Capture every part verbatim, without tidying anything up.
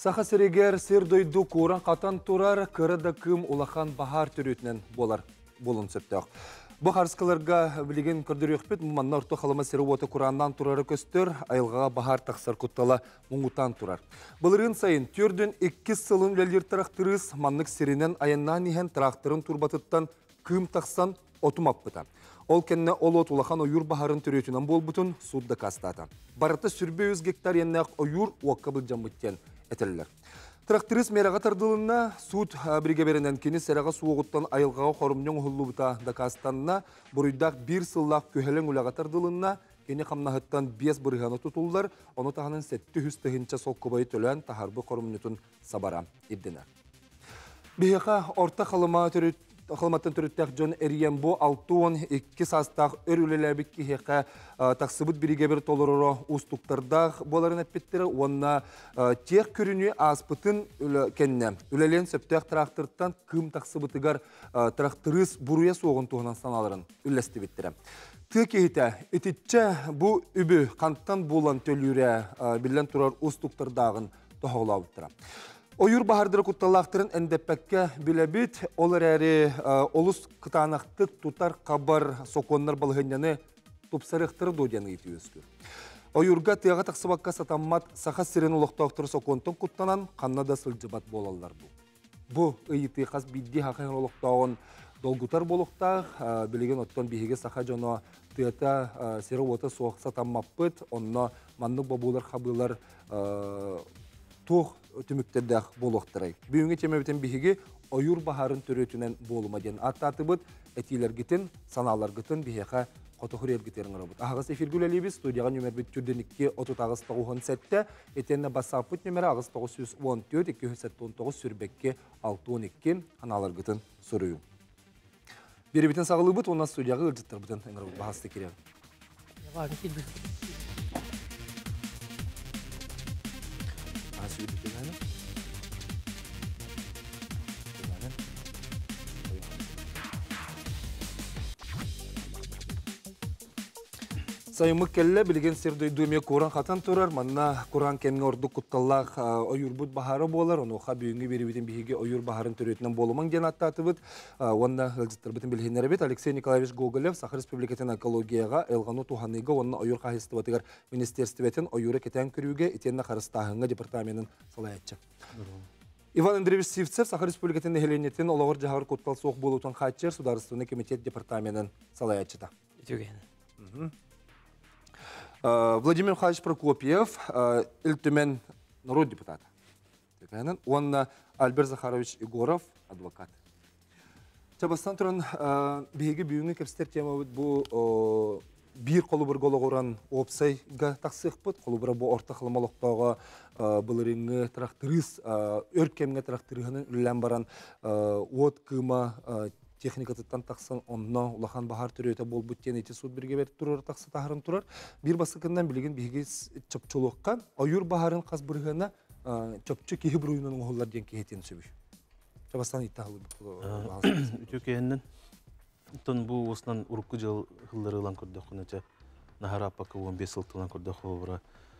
Саха серегер сердойду куран катан турар кырыда кым улахан бахар түрүтүнөн болар болун сөптөк. Бу харскаларга билеген көрдөрөкпөт муманна орто халама серуота кураннан турары көстөр айылга бахар таксар куттала муңутан турар. Былырын сайын төрдөн эки сылын үлелер трактырыс маннык серинен аяннан иген тракторын турбатыттан кым таксан отумаппыта. Ол кенне олот улахан ойур бахарын түрөтүнөн болбутун судда кастата. Барата сүрбе жүз гектар яннак ойур уаккабыл жаммыттен этеллер. Тракторист мераға тардылына суд бригаберінен кені сәріға суығыттан айылғаға қорымнен ұллубыта дакастанына бұруйдақ бір сыллақ көхелен ұлаға тардылына кені қамнағыттан бес бұрғаны тұтулдар, оны тағының сәтті хүстігінші сол көбайы төлен тахарбы қорымнетін сабара ебденер. Бейіға орта қалыма түріт Ахалматтан түріттәк Джон Эриенбо алтуон екі састақ өр үлеләбік кейеқа тақсыбыт біріге бір толырыры ұстықтардақ боларын әппеттері. Онна тех көріні аспытын кәнне. Үлелен сөптәк тракторттан кым тақсыбытығар тракторыз бұруя соғын туғынан саналарын үлләсті беттірі. Тық кейті, ететчі бұл үбі қанттан болан төлірі білен тұрар ұстықтардағын тоғылауыттыра. Ойур бахардыры кутталақтырын әндеппәкке білебет, олар әрі олыс қытанақтық тұтар қабар соқонлар балғыняны тұпсарықтыры додияны еті өскір. Ойурға тияға тақсыбаққа сатаммат сақа сирен ұлықтауқтыры соқонтын құттанан қаннада сылжыбат болалар бұл. Бұл ұйыты қас бидді хақын ұлықтауын долгутар болуқтақ, білеген оттан бейге сақа жоны тията сирен оты соқ сатаммаппыт, онына маннық бабулар қабылар тоқ өтіміктердәқ болуқтырай. Бүйінге темебетен бейге ойур бахарын түретінен болума ден аттатыбыт, әтилер гітін, саналар гітін бейеға қотықыр ергітерін ғырабыт. Ағыз эфиргүл әлейбіз, студияға нөмер бет түрденікке отыз ағыз тоғыз сәтті, етеніне басапыт нөмері ағыз тоғыз жүз он төрт екі жүз он тоғыз сүрбекке алты он екі аналар гітін сұрыю. Бері бітін сағылы бұт, онна студияға ұржыттыр бұтын бағасты керен. Sayımık kelle bilgen serdöydüğüme Kur'an katan turar, manna Kur'an kendi ordu kuttallak oyurbut baharı bolar, onu oğa büyüğünü beri bitin bihige oyur baharın türüyetinden boluman gen attatıbıt, onda hılcıttır bitin bilhinleri bit, Alexey Nikolaevich Gogolev, Sakha Respublikatin ekologiyaga, elganu tuhanıga, onna oyur kahistibatigar ministerstivetin oyuru keten kürüge, itenine karıstahınga departaminin salayatçı. Иван Андреевич Сивцев, Саха Республикатын Хеленетин, Олағыр Жағар Коттал Соқ болутан хатчер, Сударственный комитет департаментын салаятчыта. Владимир Михайлович Прокопьев, Ильтумен народ депутата. Он Альберт Захарович Егоров, адвокат. Чабастан тұрын бейге бүйіңі кепстер тема бұл bir kolu bir golu qoran opsayga taqsıq bud, kolu bir bu orta xılmalıqtağı bılırıngı traktörüz, örkemge traktörüğünün üllen baran ot kıma texnikatından taqsan onunla ulağan bahar türüyete bol bütten eti sud birge verip durur taqsı taharın turar. Bir basıkından bilgin bihige çöpçoluqkan, oyur baharın qaz bırığına çöpçü kehi bürüyünün oğullar den keheteni söbüş. Çabastan ittahılı Türkiye'nin Ton bu osnan urukku jıl hılları lan kördük neçe nahara apakı on beş yıldan kördük olara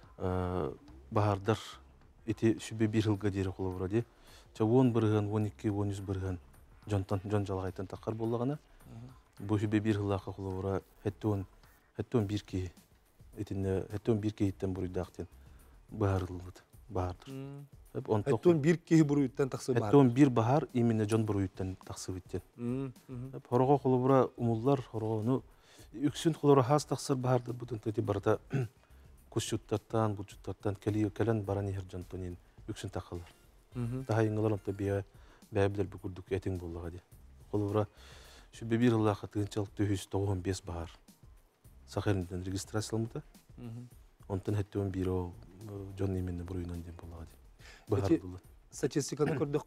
bahardar eti şübe bir yılga deri olara di. Ça on birgen on iki on yüz birgen jontan jon jalgaytan takar bollagana. Bu şübe bir yılga olara heton heton bir ki etinde heton bir ki itten buruydaktın baharıldı bahardır. Heton bir kehi buruyuttan taqsı bahar. Heton bir bahar imine jon buruyuttan taqsı bitten. Horogo kolubura umullar horogonu üksün kolura has taqsır bahardır butun teti barda kuşuttartan bucuttartan keliyo kelen barani her jontonin üksün taqallar. Daha ingalaram tabiya bäbler bukurduk etin bollaga di. Kolubura şu bir yılla qatınçalıq yüz on beş bahar. Saxerinden registrasiyalamıda. Ondan heton bir o jon imine buruyundan dem bollaga di. Statistikаны көрдік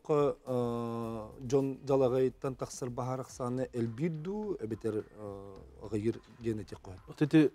Джон Жалағайттан тақсыр бағар ақсаны әлбирду, әбетер ғайыр генетек қойын. Өтеті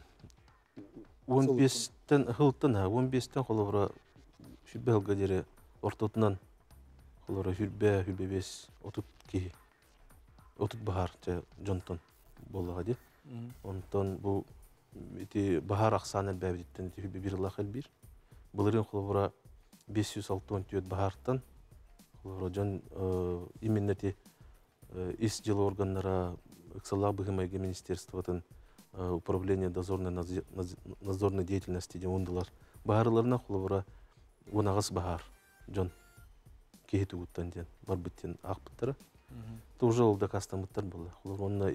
он бестен ғылттан, он бестен қолығыра хүлбе ғылғадері ортотынан қолығыра хүлбе, хүлбе бес, отут кейі, отут бағар Джонтон болыға де. Онтан бұл бағар ақсаны әлбәбедеттен хүлбе бір ғылақ әлбір. Бұлырын қолығыра бес жүз алтын түйет бахарттан. Жон именно те ис жыл органнара ыксалак быгымайга министерствотын управление дозорной надзорной деятельности де ондылар. Бахарларына холовра онагыс бахар жон кейті гуттан ден бар біттен ақпыттары. Тоже ол да кастамыттар болды. Онына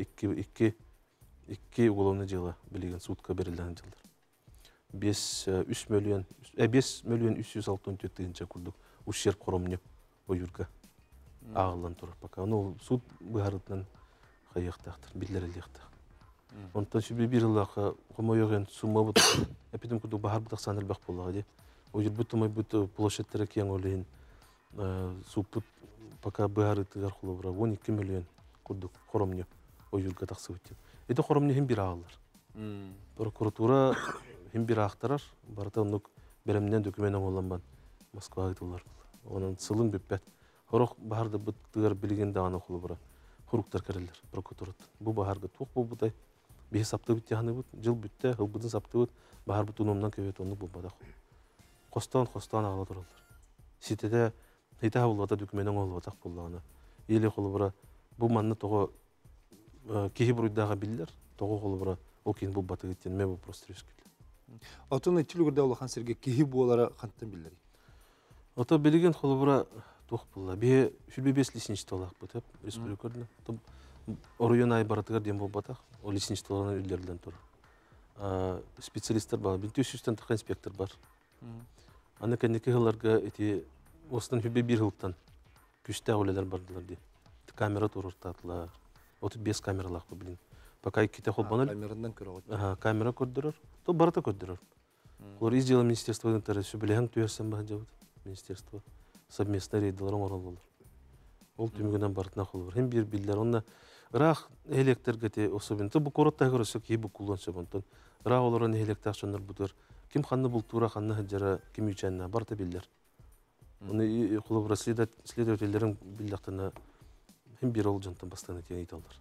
икки уголовный жылы білеген сутка берілген жылдар. бес миллион үч жүз алтын төрт тыгынча курдук ущерб коромне ойурга ағылан тұрар. Пока ол суд бұғарытынан қайықтақтыр, білдер әлдіқтір. Онтан шүбе бір жылақы қомайоғын сумма бұд, әпетім күрдік бағар бұдақ саныр бақ болаға де. Ойыр бұд тұмай бұд площадтары кең олейін суд бұд пока бұғарытығар құлы бұра он екі миллион күрдік коромне ойурга тақсы өтті. Эти коромне хем бір ағылар. Прокуратура хем бір ақтарар, барыта онық беремнен докуменен оланбан Москва айтылар. Onun sılın büppet. Horok baharda bıttıgar bilgen dağına kulu bura. Horuktar kararlar prokuratorut. Bu baharga tuğ bu buday. Bir hesapta bitti hanı bud. Jıl bitti. Hılbıdın saptı bud. Bahar bud unumdan követ onu bu bada. Kostan kostan ağla dururlar. Sitede hita havulvada dökümenen olvatak bullağına. Eli kulu bura. Bu manna toğu kehi buruydağa bilirler. Toğu kulu bura. O keyin bu batı gittiğin me bu prostrüskül. Atın etçili gürde olağan serge kehi bu olara kanıtın bilirler. Ota bilген холобра тух булла. Бе шүлбе бес личничті олақ бұтып, республикордың. Оройон ай баратығар дем бол батақ, о личничті олағын үлдерілден тұр. Специалисттер бар, бен төс жүзден тұқ инспектор бар. Аны кәнеке ғыларға әте осыдан шүлбе бір ғылықтан күшті әулелер бардылар де. Камера тұрыр татылар. Отыз бес камералақ бұл білін. Пока кете қол банал. Камерадан көрі Камера көрдірір, то барата көрдірір. Олар издела министерстводан тәрі шүбілеген түйерсен бағын жауды. Министерство совместно рейдаларың орал болыр. Ол түмігінен бартына қолыр. Hem bir bildiler. Onunla Irak elektrikete особенно. Bu korotta görürsek iyi bu kullanışı bundan. Irak olarak elektrik şunlar budur. Kim kanlı bultura kanlı hıcara kim üçenle barta bildiler. Onu kulübü следовательlerin bildiklerine hem bir ol jantan bastığını diye itiyorlar.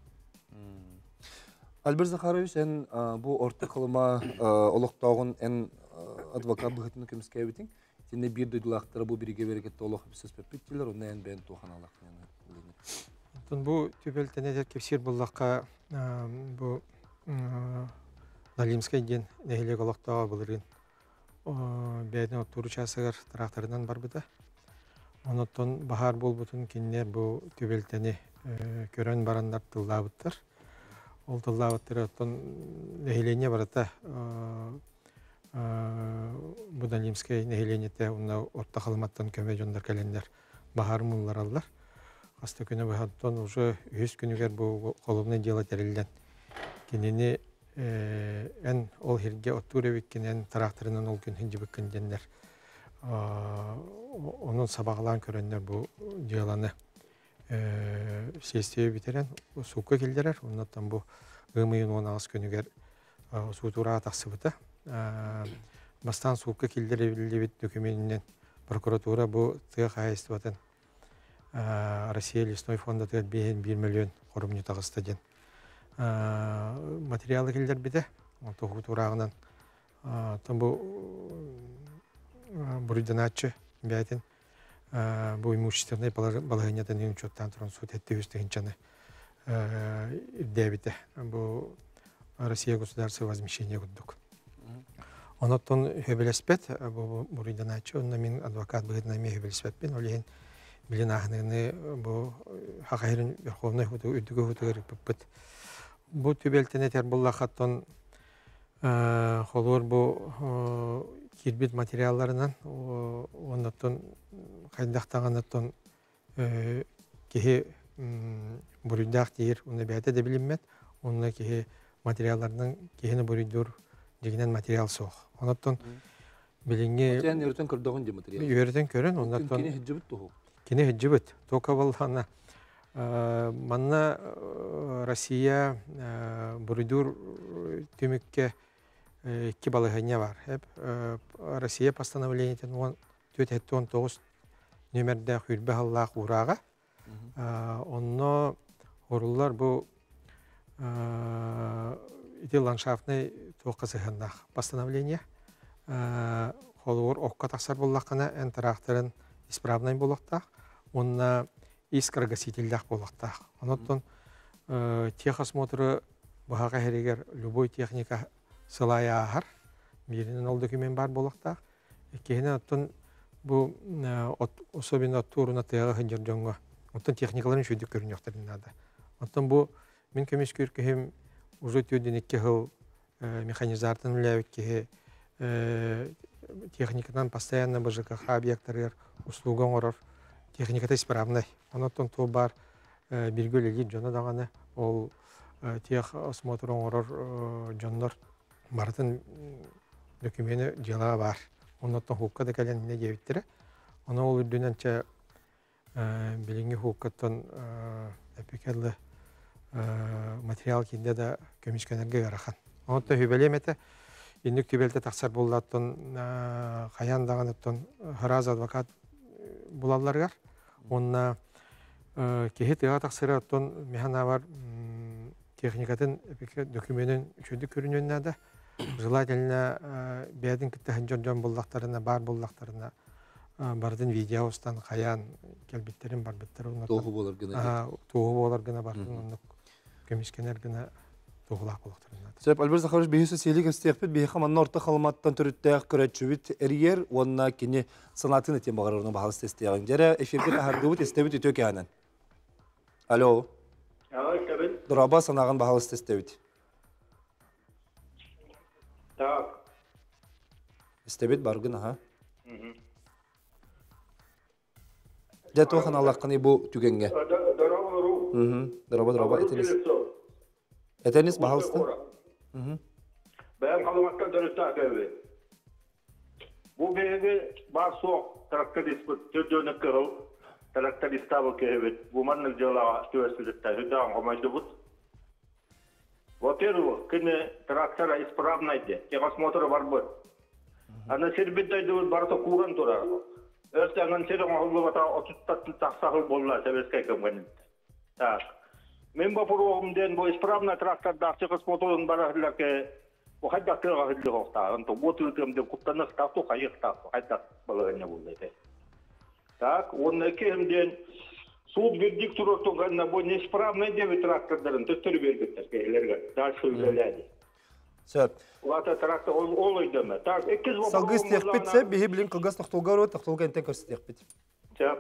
Albert Zakharovich en bu orta kalıma oluqtağın en advokat bıhıtını kümüske evitin. Şimdi bir duyduğulakları bu birige berekette oluq bir söz pepettiler, onu en ben tuğan alaq. Bu tübeltene kefsir bullaqqa bu Nalimskay den nehileg oluqtağı bulurun. Beyden oturu çasıgar taraftarından var bıda. Onutun bahar bol butun kinler bu tübelteni kören baranlar tıllabıttır. Ol tıllabıttır otun nehilenya barata bu Nalimskay nehilenyete onunla orta kalmattan köme jondar kelenler bahar mullar allar. Hasta günü bu hattan уже yüz günüger bu kolumna dela terilden. Kendini en ol hirge oturevik en taraftarından ol gün hinci bükkendenler. Onun sabahlan körenler bu diyalanı sesliğe bitiren suka kildiler. Ondan bu ımıyın on ağız günüger sutura taksıbıda. Bastan suka kildirebildi bit dökümeninden prokuratura bu tığ hayestivatın Россия лесной фонда bir milyon korumcu tağısta den. Материалы келдер биде. Тоғу турағынан там bu бурыданатчы бәйтін bu имущественное положениятан ең чоттан тұрын суд етті өстігіншаны дәбіті. Bu Россия государства возмещение күддік. Онаттон хөбелеспет, bu бурыданатчы, онна мен адвокат бұғытына ме хөбелеспетпен, олеген Билин ахныны bu haqayırın Verxovnay hutu, üddüge hutu garipipit. Bu tübeltene terbulla xatton xolur bu kirbit materiallarından ondan kaydaqtağanatton kehi buruydak deyir, onu beyte de bilinmet. Onunla kehi materiallarından kehini buruydur deginen material soğuk. Ondan bilingi... Sen yöreten kırdağın de material. Yöreten körün, ondan... Kini hıccıbıt toğu. Kine hıccıbıt. Toka valhana. Manna Россия buruydur tümükke iki balıhanya var. Hep Россия постановлениятен on dört on dokuz nömerde hürbe hallaq urağa. Onno horullar bu iti landşaftnay toqası hındaq постановление. холур окка таксар боллакана эн тракторын исправный болактак, онна искоргасительдак болактак. Оноттон техосмотры баһага херегер любой техника сылая ахар, биринен ол документ бар болактак. Экеһине оттон бу особенно туруна тыга хынжыржоңго. Оттон техникаларын шүйдүк көрүнөктөрүн нада. Оттон бу мен көмөс көркөм уже түйден икки хыл механизартын үләбекке техникадан постоянно БЖКХ объекттар услуга орор техниката исправный. Оноттон ту бар биргөлеги жона даганы ол тех осмотр орор жоннор бартын документы жала бар. Оноттон хукка да кален не жебиттер. Оны ол үрдүнөнчө билинги хуккаттан эпикелле материал кинде да көмүскөнөргө гарахан. Онотто хүбелемете инник түбелте таксар боллаттан каян дагыныттан хараз адвокат булалларгар. Онна кеһи тыга таксыраттан механа бар техникатын документын үчүндү көрүнөнүнө да желательно бедин киттен жон боллактарына бар боллактарына бардын видеостан каян келбиттерин бар биттер онна Тоғы болар гына. Тоғы болар гына бардын көмүскөнөр гына тоғылақ болақтарына. Сөп, Альберт Захарович, бейесі селік істеқпет, бейі қаманна орта қалматтан түріттәқ күрәтшүбіт әрiyер, онына кені санатын етен бағарырының бағалысты істеғын. Жәрі эфирден әхардығыт істебіт өте кәнін. Алло. Ало, істебіт. Дұраба санағын бағалысты істебіт. Так. Істебіт барғын, аға. Жәті оған Аллаққаны бұл түгенге. Дұрабы ұру. Дұраба, дұраба, етіңіз. Eteniz bahalısın. Ben kalmaktan dönüşte akıbı. Bu beğeni var soğuk. Traktör isput. Türdüğünü kırıl. Traktör istabı kehebet. Bu manlık jala tüvesizlikte. Hüdağın komaydı bud. Во-первых, кine трактора исправнайды. Техосмотры бар бud. Ана сербеттайды бud барса куран турар. Өртәңін серің оғылы бата отуттатын тақсағыл болла. Себеске көмгенін. Так. Мен bu programden bu ispravna traktorda техосмотрын барахларке bu hayda kırığa hızlı olta. Ento bu türkümde kutlanır tahtı kayık tahtı hayda balığına buldu. Так, onun ekimden суд verdik turotun ganna bu nespravna devi traktorların tütürü vergitler keylerge. Daha söyledi. Söp. Ulata traktör olaydı mı? Так, ikiz bu Salgı isteyekbetse bihi bilin kılgaz naqtolgar o taqtolga enten kır isteyekbet. Söp.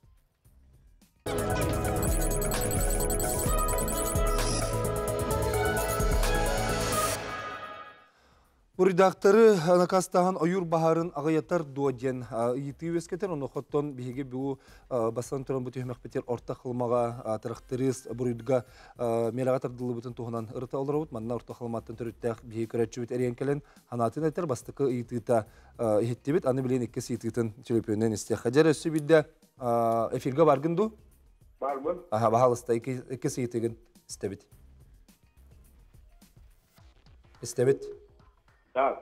Bu redaktarı nakastağın Ayur Bahar'ın ağayatar duadyen iyiti vesketen onu xotton bihige bu basan turan bu tühmek beter orta xılmağa traktoriz bu rüdga melagat ardıllı bütün tuğunan ırta olur avut manna orta xılmattın türüttəq bihi körətçübet eriyen kelen hanatın eter bastıqı iyitita ihittibit anı bilen ikkes iyititin tülüpünden isteyek. Hacer össü bidde efirga bargındu? Var mı? Aha bahalısta ikkes iyitigin istebit. İstebit. Так.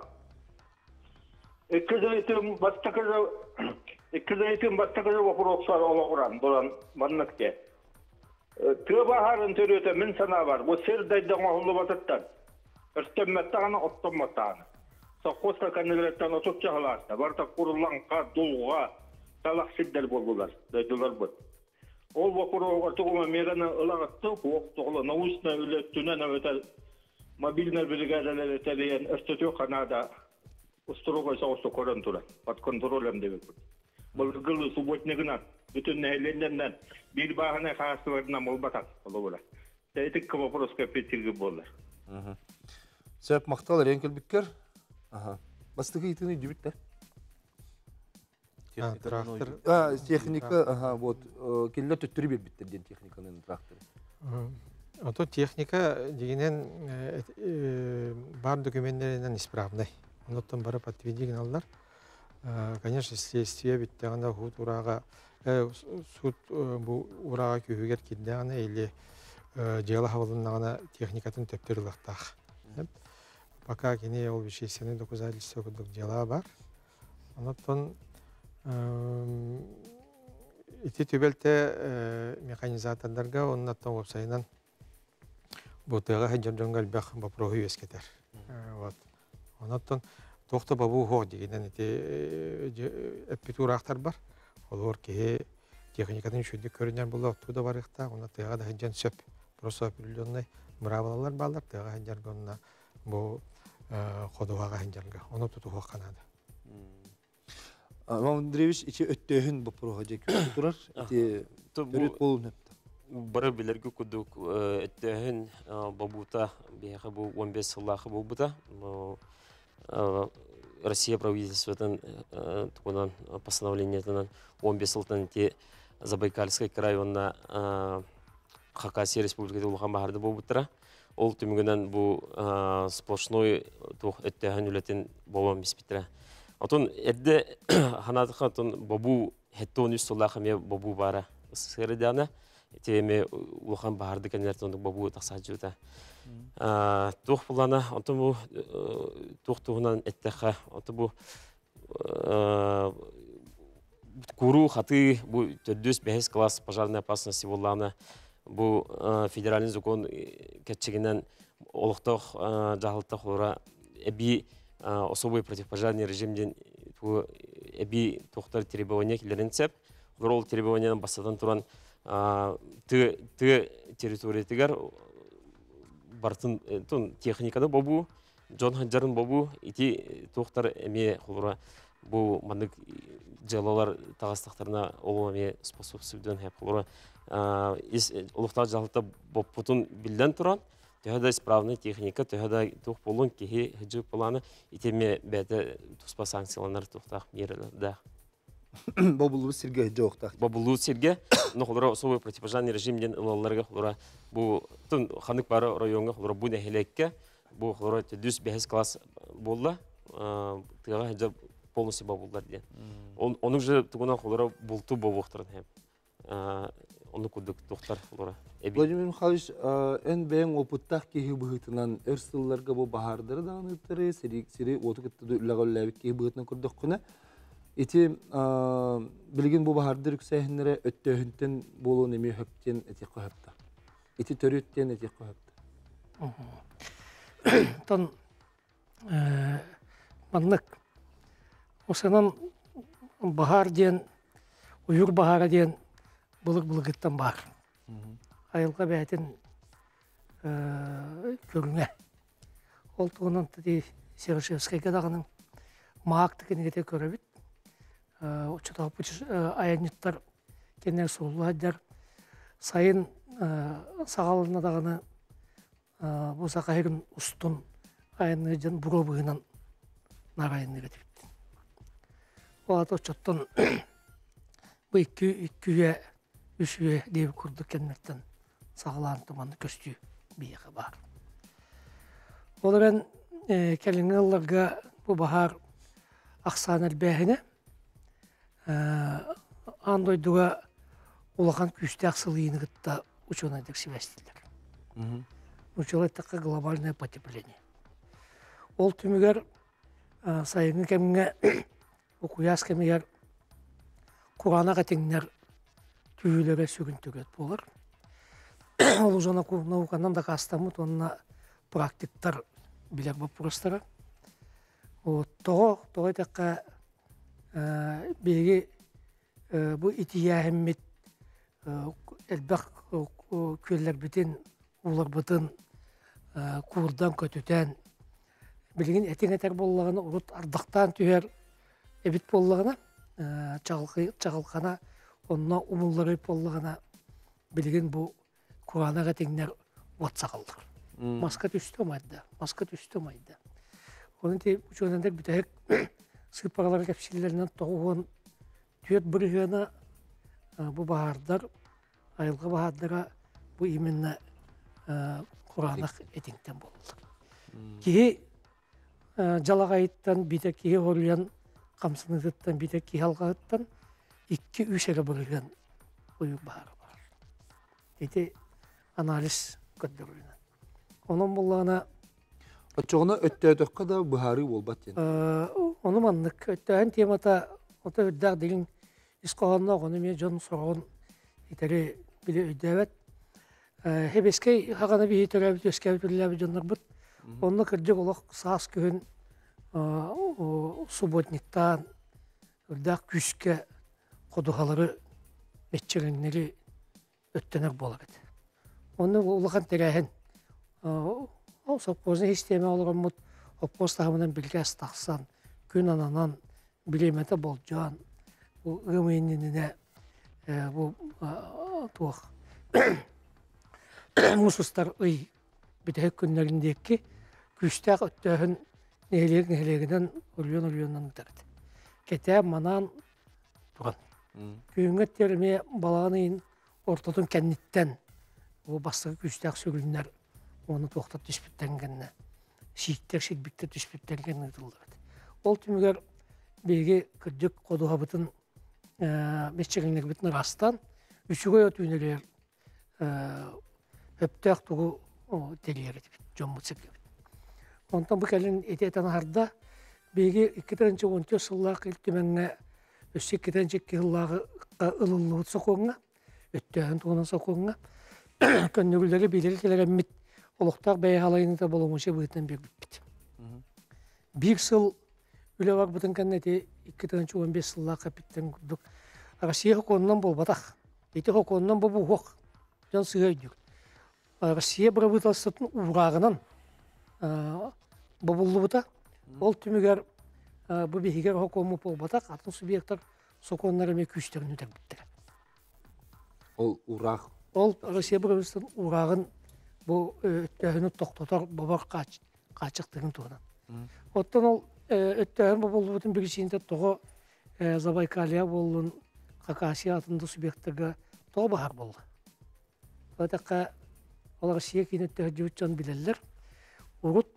İkiz eğitim bastakızı İkiz eğitim bastakızı vapuroklar olağuran dolan manlıkta. Tığ baharın törüyete min sana var. Bu serdaydan oğullu batıttan. Üstemmettağını ottommattağını. Sakkosta kandidattan otutça halarsa. Barta kurulan ka dulğa salak siddel boldular. Daydılar bu. Ol vapuroklar tuğuma merana ılağıttı. Bu oqtuğulu nausna ülettünen öte мобильный бригадаlar öteleyen Örtütü Kanada usturugay sağısı koran tura. Pat kontrolem demek. Bu gılı subotnegina bütün nehirlerinden bir bahane khaslarına mol batak olur. Teytik kıvaproska petirgi bollar. Söp maqtal renkel bikker. Aha. Bastığı itini dübitte. Трактор. А, техника, ага, вот. Келле төттүрү бер биттерден техниканын тракторы. Ото техника дегенен бар документлеринен исправный. Оноттон барып отведеген алдар. Конечно, следствие биттегенде худ урага суд бу урага көйгөр киддегенде или жела хавалынагана техникатын төптөрүлактак. Пока кене ол вещественный доказательство дела бар. Оноттон ити төбелте механизаторларга оннаттан вебсайынан бутыга хаҗырдан галбах бапрохи вескетер. Вот. Оннан Тоқта бабу хор дегенен ити эппитурақтар бар. Олар ке техникадан шүндік көрінен бұл оқтуда бар иқта. Оны тыға да хенжен сөп. Просто определенный мыравалалар балар. Тыға хенженгі онына бұл қодуаға хенженгі. Оны тұту қанады. Иван Андреевич, ичи өттөһүн бу проходик турар. Ити төрөт болун хепти. Бары билерге кудук өттөһүн бабута бияха бу он беш сыллахы болбута. Россия правительствотан тугунан постановлениятынан он беш сылтан ти Забайкальский край онна Хакасия республикада улхан бахарды болбутра. Ол түмүгүнөн бу сплошной тух өттөһүн үлетин болом биспитре. Отон эрде ханатыха отон бабу хеттон үс сыллахы ме бабу бара сырыдана теме улхан бахарды кенертон бабу таксажута. Тух булана отон бу тух тугунан эттеха отон бу куру хаты бу төрт беш класс пожарной опасности булана бу федеральный закон кетчигинен олуктох жагылтах ора эби особый противопожарный режимден эби тохтар требования килеринцеп рол требования басадан туран ты ты территория тигар бартын тун техникада бабу Джон Ханджарын бабу ити тохтар эме холора бу мандык жалалар тагыстыктарына оломе способсуден хеп холора из улуктар жалта бопутун билден туран Төхәдә исправная техника, төхәдә тух болон кихи хҗу планы итеме бәдә туспа санкциялар тухтак мирдә. Бабулу сирге җоктак. Бабулу сирге, но холора особый противопожарный режимден улларга холора бу тун ханык бары районга холора бу нәһилеккә, бу холора дүз беш класс булды. Тыга хҗу полностью бабулдар дигән. Оның же тугына холора булту бабуктырын һәм onu kuduk doktor olarak. Vladimir Mihайлович, en beğen oputtak ki bıhıtınan ersıllarga bu bahardır da anıtları, seri seri otu kıttı da ülleğallabik ki bıhıtınan kurduk kuna. Eti bilgin bu bahardır yükseğinlere öttöhünten bolu nemi höpten eti kohepta. Eti törütten eti kohepta. Tan manlık. O senin bahar diyen, uyur bahara diyen Buluk-bulukittan var. Ayılga bəyətin görünə. Oltuğunun dedi Serişevskayga dağının mağaqtıkını gete görəbit. Uçuda ayanittar kenler soğulu haddar. Sayın sağalına dağını bu sakayırın ustun ayanıcan buro bığınan narayını getirdi. O adı uçuttan bu iki ikkiye Üçüye dev kurdu kenmerten sağlan tumanı köstü bir yaka var. Ola ben kelini yıllarga bu bahar aksan elbehine andoyduğa ulakan küste aksılığını gıtta uçunaydık sivestiler. Uçulaydıkka globalne потепление. Ol tümüger sayını kemine okuyas kemiger Kur'an'a katinler tüylere sürüntüret olur. Ол жана науканан да кастамыт, онна практиктар билер вопростары. Того, того така беги bu itiyahemmit elbaq köller bitin, ular bitin, kurdan kötüten, bilgin etin eter bollağına, urut ardaqtan tüher ebit bollağına, çağılqana, onna umulları bollağına, bilgin bu Kur'an'a gatinler vatsa kaldır. Maska düştü maydı, maska düştü maydı. Onun de bu çözümler bir tek sıparalar kapsillerinden toğun tüyet bırığına bu bahardar, ayılgı bahardara bu iminle Kur'an'a etinkten buldu. Ki jalagayıttan bir tek ki horlayan kamsınızıttan bir tek ki halgayıttan iki üç ere bırığın uyuk baharı var. Dedi analiz gördürüyor. Onun bullağına Açığına öttüğüdükka da buharı olbat yani. Onu manlık. Öttüğün temata ota öddağ dilin iskoğanına onu men can sorağın iteri bile öddüğüt. Hep eskey haqana bir hitörabit öskebit üllebi canlar bıt. Onunla kırcık olaq sağız köyün субботниктан үрдәк күшке қодуғалары метчеріңнері өттенер болар еді. Оны улахан терәһен ол соппозны истеме олғанмыт оппоз тағымынан білгәс тақсан күн ананан білеметі болжан бұл ғымайынынына бұл туақ мұсыстар ұй бітәк күнлеріндекі күштәк өттәхін нәйлер-нәйлерінен өлген-өлгеннен үтәрді. Кәтә манан тұран. Күйіңгі терме балағының ортатын кәнниттен ол бастығы күштәк сөгілінер оны тоқтат түспіттенгенне. Шииттер шидбікті түспіттенгенне ұтылды. Ол түмігер бейге күрдік қодуға бұтын месчеріңлер бұтын растан үшіғой өтуінелер өптәк тұғы телері деп, жон мұтсық деп. Онтан бұл кәлін ететен арда бейге икки он төрт сыллақ үлтіменге өсі икки жыллағы ылылығы соқуыңа, өттәғін тұғынан соқуыңа, көннігілдері белері келер әммет олықтақ бәйғалайыны да болымышы бұйтын бір бітпет. Bir сыл үлі бар бұтын кәннеті икки он бес сыллақ қапиттен күрдік. Россия хоконынан бол батақ. Еті хоконынан бұл бұғық. Жан сыға өйдік. Россия бір бұталсытын ұғырағынан бұбылы бұта. Ол түмігер бұл бейгер хоконмы бол батақ. Атын субъекттар соконлары ме күштерін өтер біттір. Ол ұрақ? Ол Россия бір бұталсытын ұғырағын бұл өттәхіні тоқтатар бабар қачықтығын тұрынан. Оттан ол өттәхін бұл бұтын бірісінде тоғы Забайкалия болуын Қақасия атынды субъекттарға тоғы бағар болды. Өтәққа ол Россия кейін өттәхі жүйтжан білелер. Урут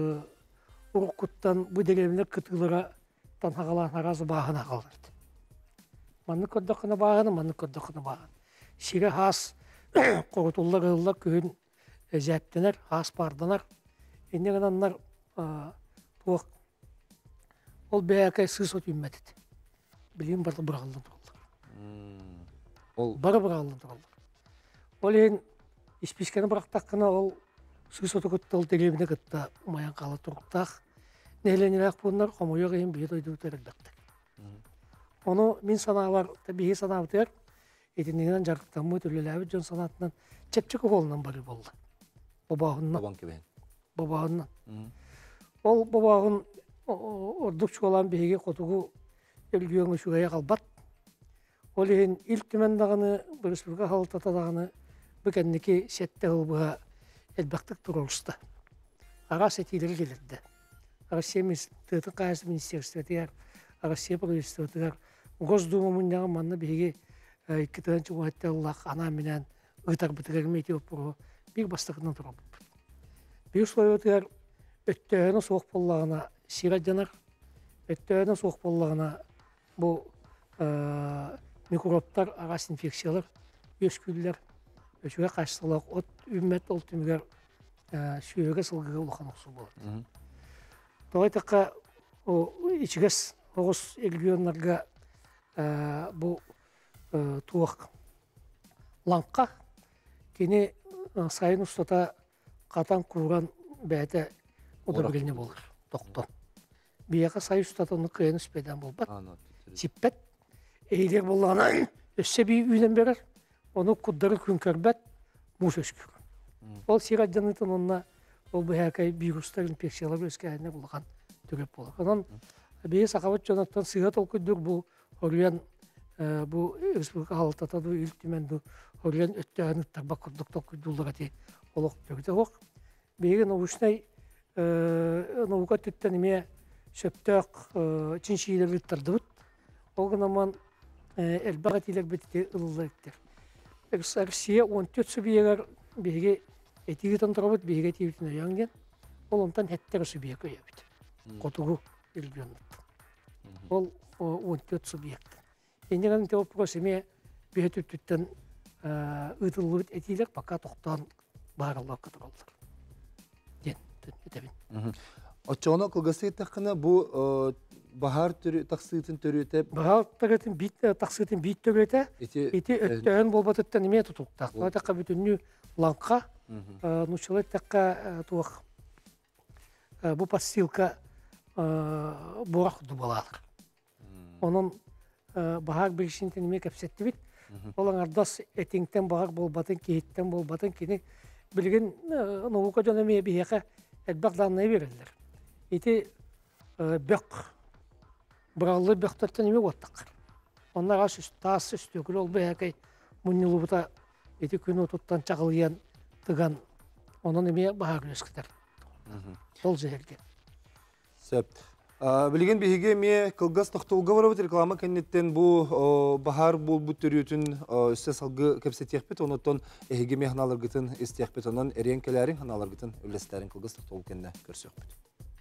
уруккуттан бу деревнер кытылыра танхагалан аразы багына калдырды. Манны көрдөккүнө баганы, манны көрдөккүнө баганы. Сире хас корутуллар ылла күн зәптенер, хас бардынар. Эннеген аннар туак ол бәкәй сыз от үммәтет. Билим барды бұрағылдан тұралдар. Ол бары бұрағылдан тұралдар. Ол ең испискені бұрақтаққына ол сыз оты күтті ол деревіне күтті маян қалы тұрықтақ. Нәйленер ақ бұнлар қомойық ең бейет ойды өтірілдіқтір. Оны мен санағылар, бейе санағытыр, етінігінен жарықтамы өтіліләбі жон санатынан чепчік қолынан бары болды. Бабағыннан. бабан кебен. Бабағыннан. Ол бабағын ордық шуалан бейге қотуғы елгүйеңі шуғая қалбат. Ол ең ил түмендағыны, бір республика халықтатадағыны бүкәннеке сәтті ғылбыға әлбәқтік тұрылысты. Ара сәтейлері келірді. Россия Тыты қайсы министерстветігер, Россия правительстветігер, Госдума мұндағы манны бейге икки тыгынчы уәтті ұлақ ана менен ұйтар бітігерме етеуіп бұрғы бір бастықынан тұрып. Bir слой өтігер өттөğünü соқ боллағына сирадянар, өттөğünü соқ боллағына бұл микробтар, ағас инфекциялар, өскүллер, өшіге қашсылық, от үммет ол түмігер сүйеге сылғыға ұлған ұқсы болады. Тоғай таққа ичігес оғыз елгионларға бұл туақ лаңқа кені сайын ұстата қатан құрған бәді ұдыргіліне болыр, тоқтан. Бияға сай ұстатыны қиын үспеден болбат. Сиппет, эйлер болғана өссе бей үйден берер, оны құддары күн көрбәт, мұш өскүр. Ол сирадjanытын онына ол бұхәкай вирустар, инфекциялар өскәйіне болған түреп болыр. Онан бейі сақабат жонаттан сыға толқыдыр бұл орыян бұл республика халықтатады ил түменді орыян өттәғаныттар бақырдық толқыдылығы те олық түрді оқ. Бейгі наушнай наука түттен еме сөптәқ чиншийлер үттарды бұд. Олғын аман әлбағат илер бетте ұлылы еттер. Россия он төрт субъегер бейге этиги тантыра бұд, бейге тейбітін өйенген. Ол онтан әттері субъег өйебіт. Қотуғу елгенлікті. Ол он төрт субъект. Ендеген теоп просеме бейге түттен ұтылы бұд әтейлер бақа тоқтан бағылар қытыралдар. Очоно кылгасы тақына бұл бағар тақсытын төрөте? Бағар тақсытын бейт төрөте, еті өттөғін болбатыттан еме тұтуқтақ. Бұл таққа бүтінні лаңқа, нұшылы таққа туақ. Бұл пастилка буак дубалалар. Onun bahar bir işin tenime kapsetti bit. Olan ardas etinkten bahar bolbatın kehitten bolbatın kini bilgin novuka dönemi bir yaka elbak damlayı verirler. İti bök Brallı bökterten ime gottak. Onlar as üst tas üstükül ol be yakay munyulu buta iti күн otuttan çakılyan tıgan onun ime bahar güneşkiler. Sol zehirge. Сөп. Білген бейге ме кылгас тоқтолға барабыт реклама кәнеттен бұл bahar бұл бұт түретін үсті салғы көпсетияқпет, оныттан әйге ме ханаларғытын істияқпет, онын әрен кәләрін ханаларғытын өлестерін кылгас тоқтол кәнді көрсеқпет.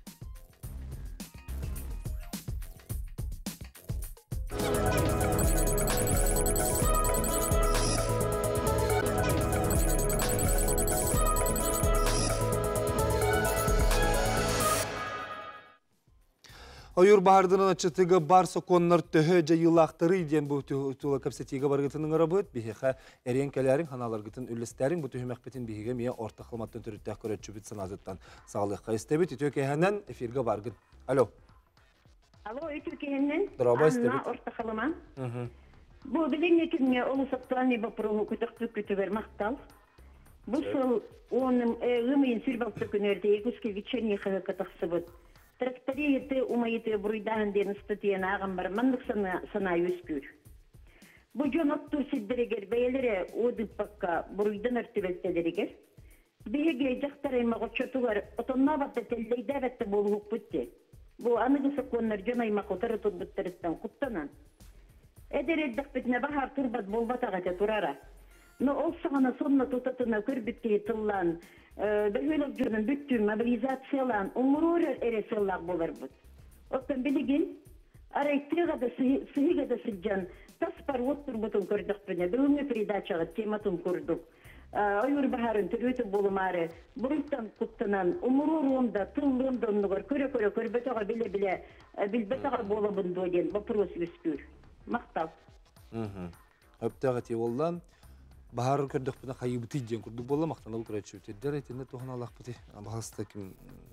Oyur bahardının açıtığı бар sokonlar töhö jayılaqtırı diyen bu tuğla kapsetiğe bargıtının arabıt bihiqa eren kələrin hanalargıtın ülleslərin bu tühüməqbetin bihiqə miyə orta qılmatdan törüttəq körətçü bit sanazıttan sağlıqqa istebit itökəhəndən efirgə bargıt. Alo. Alo, itökəhəndən Draba istebit. Anna orta qılıma. Bu bilin ekimge olu sattığını bapırığı kütüktü kütüver maqtal. Bu sol onun ğımıyın sürbaltı günerde güske geçen yıqığı qıtaqsıbıt. Тракториеты умайты буруйдан ден статьян агамбар мандык сана юскүр. Бу жон оттур сиддерегер бейлере удыппакка буруйдан өртүбелтелерегер. Беге жактарайма гочотугар отонна батта телдейдебетте болуп бутти. Бу аныгысы коннар жонайма котары турбуттеристен куттанан. Эдереддик битне бахар турбат болбатага те турара. Но ол сагана сонна тутатына көрбүткей тыллан Бәлгелік жүрін бүттің мобилизациялан ұмырыр әреселлақ болар бұд. Оттан білігін, арайттыға да сығыға да сылжан, таспар оттыр бұтын көрдік бұны, біліңі передачаға тематын көрдік. Ойыр бағарын түрөті болымары, бұрыттан құттынан, ұмырыр онда, тыл онда онығыр, көрі-көрі көрбетаға біле-біле, білбетаға болы бұнды өден, бұпырос өскүр. Мақтал. Өптіға те олдан, Bahar kördük buna kaybıtı diyen kurdu bolla maqtanal kurayçı ötedler etinde tohana Allah bıtı bahasta kim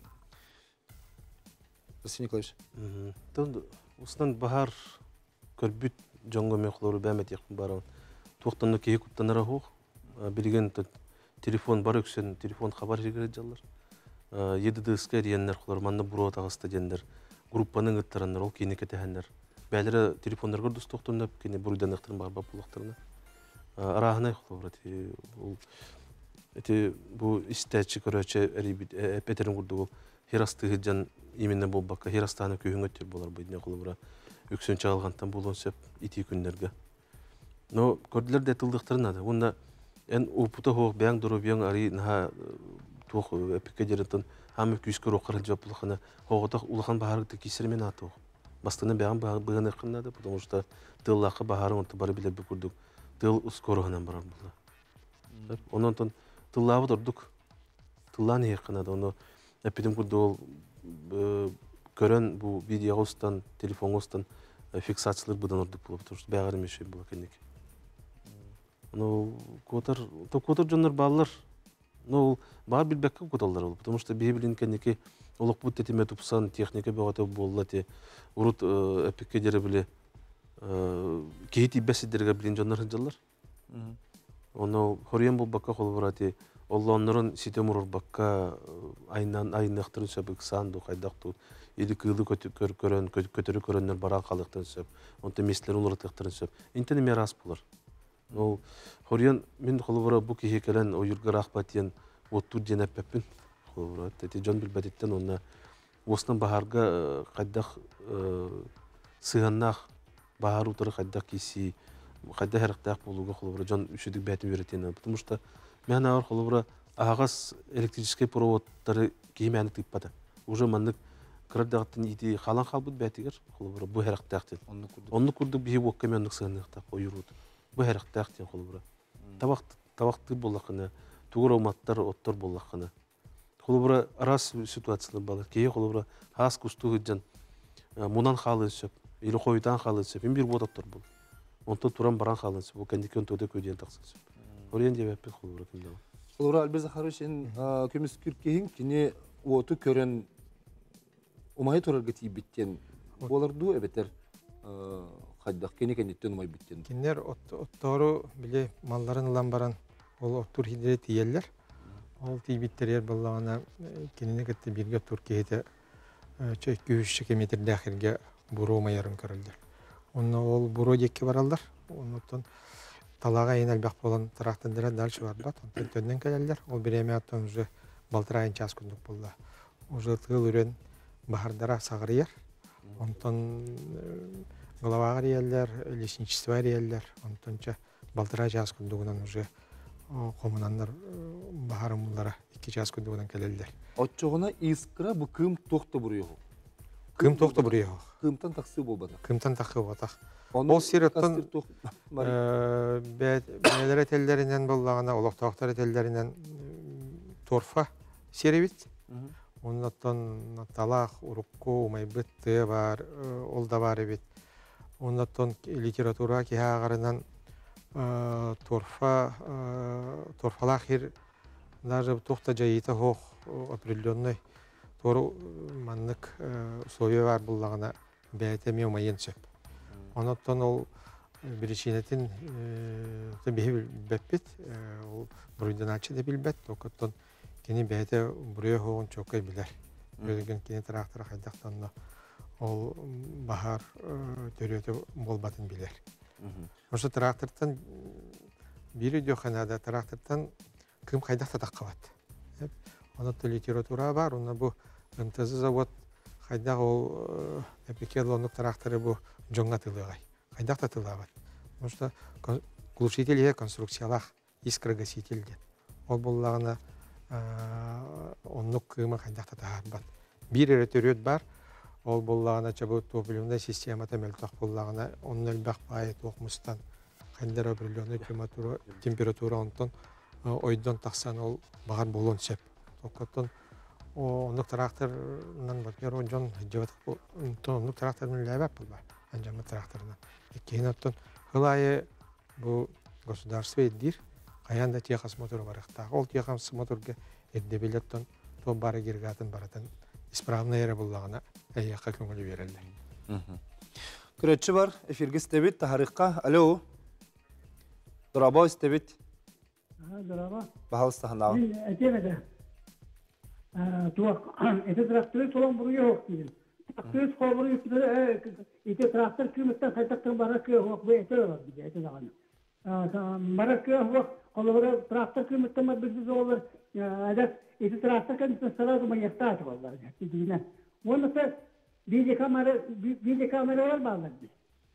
Vasil Nikolaevич. Тон устан bahar körbüt jongo mekloru бәмет yakın baran. Toxtanlı keye kuptanara hoq. Bilgen telefon бар öksen telefon haber jegeret jallar. Yedi dıska diyenler xular manna buro tağısta diyenler. Gruppanın ıttaranlar ol keyine ketehenler. Bәлері telefonlar gördüs toxtanlar kene buruydan ıqtırın бар bap bulaqtırına. Arahına xulur eti eti bu istəçi körəçə əribit Peterin qurdu herastığı jan imində bolbaqqa herastana köyün ötür bolar bu nə xulur öksün çağılğandan bolon söp iti günlərgə. No gördülər də tıldıqtırına da. Onda en uputa hoq bəng duru bəng ari nə tox epikəcərdən hamı küskür oqarıl japlıqına hoqda ulğan baharı kisirmen atıq. Bastına bəng bağını qınnadı, потому что tılaqı baharın tıbarı bilə bükürdük. Тыл ускорығынан барар болды. Онан тон тыллабы тұрдық. Тыллан еқінады. Оны әпедім күрді ол көрен бұл видео ұстан, телефон ұстан фиксациялар бұдан ұрдық болып тұр. Бәғар емеші бұл әкенек. Котар жонлар балылар. Бағар білбәкке көталар ол. Потому что бейі білін кәнеке олық бұд тетеме тұпсан техника бәғаты болылады. Ұрыт әпекке дері біле кейти бәсидерге билин жоннар жаллар. Оны хориян бул бакка холу барати. Оллоннорун ситемурur бакка айнан айнактырын сөбүк санду кайдакту. Или кылы көтөр көрөн көтөрү көрөннөр бара калыктын сөп. Онта местер улар тактырын сөп. Интени мерас булар. Ол хориян мен холу бара бу кихекелен ойурга рахбатиен оттур женеппеппин. Холу бара тети жон билбедиттен онна остан бахарга кайдак сыганнах Bahar utarı xadda kisi, xadda herqtaq buluğa xolubra jon üşüdük bətim öğreteni. Потому что мен ağır xolubra ağaz elektrический проводтары кеймәні тыппады. Уже маннык кырдағыттын ити халан халбыд бәтигер xolubra bu herqtaqтен. Онны күрдік бейі оққа меннік сығынықтақ ойыруды. Bu herqtaqтен xolubra. Табақты болақыны, туғыр ауматтар оттар болақыны. Xolubra арас ситуациялар балар. Кейі xolubra хас күстуғы жан мұнан халы сөп. Или қойдан қалынсы, мен бір бодат тұр бұл. Онтан тұран баран қалынсы, бұл кәндекен төді көден тақсынсы. Ориян деп әппен қолуыра кімдегі. Қолуыра Альбер Захарович, көмес күркейін, кене оты көрін умай турарга тибиттен боларду эбетер хайдак кене кенеттен умай биттен. Кинер оттору биле малларын улан баран ол оттур хидре тиеллер. Ол тибиттерер боллагана кинене кетти бирге Туркияда чөй үч километр дахирге буруу майарын көрөлдөр. Онна ол буруу жекке баралдар. Оннотон талага енелбек болон трактандыра дальше барбат. Онтон төндөн келелдер. Ол биреме аттан уже балтырайын час күндүк болду. Уже тыл үрен бахардара сагырыяр. Онтон головага риеллер, лесничество риеллер. Онтонча балтыра час күндүгүнөн уже комунандар бахарымлары iki час күндүгүнөн келелдер. Отчогуна искра бу кым токто буруyor. Кым токто буруyor. Кымтан таксы болбады. Кымтан такы батак. Ол сиреттен бәлер телләреннән буллагана, олоктоктар телләреннән торфа серевит. Оннан талах, урукку, майбытты бар, ол да бар бит. Оннан литература киһагарынан торфа торфалахир даже тохта жайыта хох определенный тору маннык условия бар буллагана бәйте мемайынчып. Оннан ол биричинетин табиһи бәппит, ол бурыйданачы да билбәт, токоттон кини бәйте бурыя хогон чокай билер. Бөлген кини трактор хайдактан ол бахар төрөтө болбатын билер. Ошо трактордан бири жоханада трактордан кым хайдакта таккабат. Онда литература бар, онда бу эм тэ зэ завод хайдак ол эпикелонук тракторы бу жоңга тылыгай. Хайдакта тылабат. Потому что глушитель конструкциялах искрогаситель дет. Ол боллагына оннук кыма хайдакта тахабат. Бир эрөтөрөт бар. Ол боллагына чабы топливный системата мөлтак боллагына оннол бакпай токмустан кандыр определенный температура температура онтон ойдон таксан ол багар болон сеп. Токоттон онук тракторнан бакер онжон жебат онтон онук тракторнун лабап бар. Анжамы тракторнан. Экенаттон хылайы бу государство эддир каянда техас мотору бар. Ол техас моторга эддебелеттон то бары гиргатын баратын исправный эре буллагына эйяка көңүл берелди. Күрөтчү бар, эфирге стебит тарихка. Алло. Драба стебит. А, драба. Бахалстахнаа. Этемеде. А, туак, эте трактор толон буруй yok дейм. Трактор колбуруй үстүрө, эте трактор кümütten кайтактан барак yok, бу эте бар диде, эте даганы. А, барак yok, колбуруй трактор кümütten бар биз олар, адак эти трактор конечно сразу маякта болар, дигене. Онысы видео камера, видео камералар бар бит.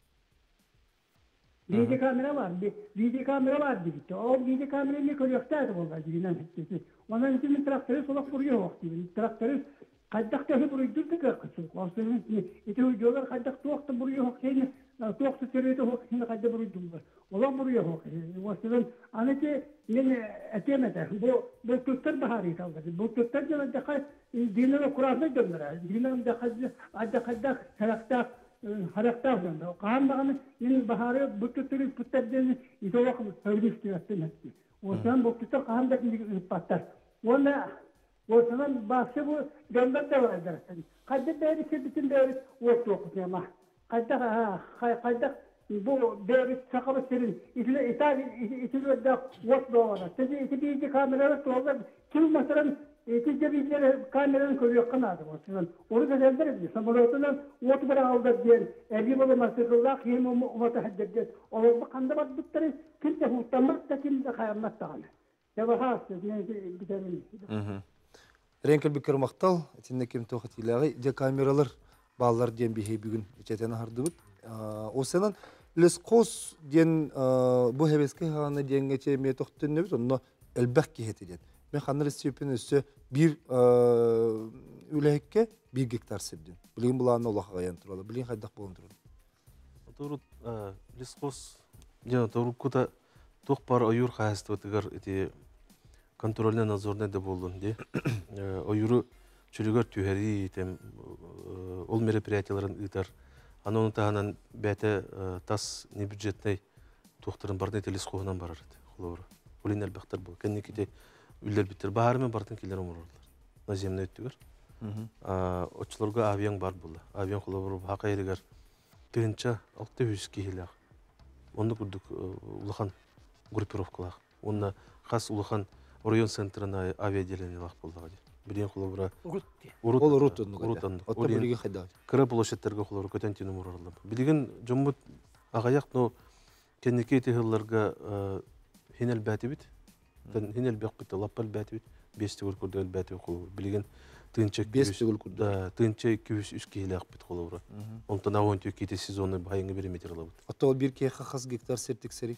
Видео камера бар, видео камера бар бит. О видео камераны көрөктөр болар дигене. Онан үчүн тракторы солок буруй yok дейм. Тракторы кайдакта буруй дүрдүк кылып, осунун эти жолдар кайдак токту буруй yok, сени токту төрөтө yok, сени кайда буруй дүрдүк. Олар буруй yok. Осунун анысы мен этемеде. Бу бу төттөр бахары калды. Бу төттөр жана кай динене курасына дөндүрө. Динене да кайда адда кайда характа характа дөндүрө. Кандаганы мен бахары бу төттөрү путтардын идолок сөргүстүрөттүн. Осан бу төттөр кандай диги паттар. Оны осынан башы бу дөндөрдө бар. Кайда бери бүтүн бери оту окутума. Кайда кайда bu devlet çakalı serin ile ithal ithal da what doğru. Tabii iki kameralar doğru. Kim mesela iki cebizleri kameranın koyuyor kanadı mesela. Orada derler samolotun what bara aldı diye. Eli baba mesela kim o mutahaddid. O bu kanda baktıkları kimse hutamak da kimse kıyamet tane. Ya bahas ne biterin. Hı. Renkel bir kırmaktal. Etinde kim tokat ilahi. Ce kameralar bağlar diyen bir hey bugün içeten hardıbıt. O senin Leskos diyen bu heveske hana diyen geçe me toktun ne onu elbek ki hetiyen. Ben hanır sipin üstü bir ülehekke bir hektar sebdin. Bilin bulan Allah gayan turala. Bilin haydak bulun turala. Doğru Leskos diyen doğru kuta tok par oyur hayastı tıgar eti kontrolne nazorne de buldun diye. Oyuru çürüger tüheri tem ol merepриятияларын итар. Анын тағынан бәті тас не бюджетнай тоқтырын бардың телес қоғынан барар еді. Құлауыры. Олен әлбәқтар бұл. Кәнне кете үйлер біттер. Бағарымен бардың келер омырарлар. Наземіне өттігір. Очыларға авиан бар бұл. Авиан қолы бұрып хақа ерігер тыынча алты жүз кейіліғ. Онды күрдік ұлыған группировкалақ. Онына қас ұлыған район центрына авиаделені лақ болдыға де. Білген қолы бұра... Ол ұрут ұнды. Отта білген қайда. Кірі болашеттерге қолы бұры көтен тені мұрарлы. Білген жомбыт ағаяқ, но кеннеке тегілерге хенел бәті біт. Хенел бәк біт, лаппал бәті біт. Бесті өр көрді әл бәті қолы бұры. Білген тыынча екі жүз үш кейілі ақ біт қолы бұры. Онтан ағуын түйек кейті сезоны байыңы береметер алабыд. Отта ол бір кейқа қаз гектар сертік сәрі?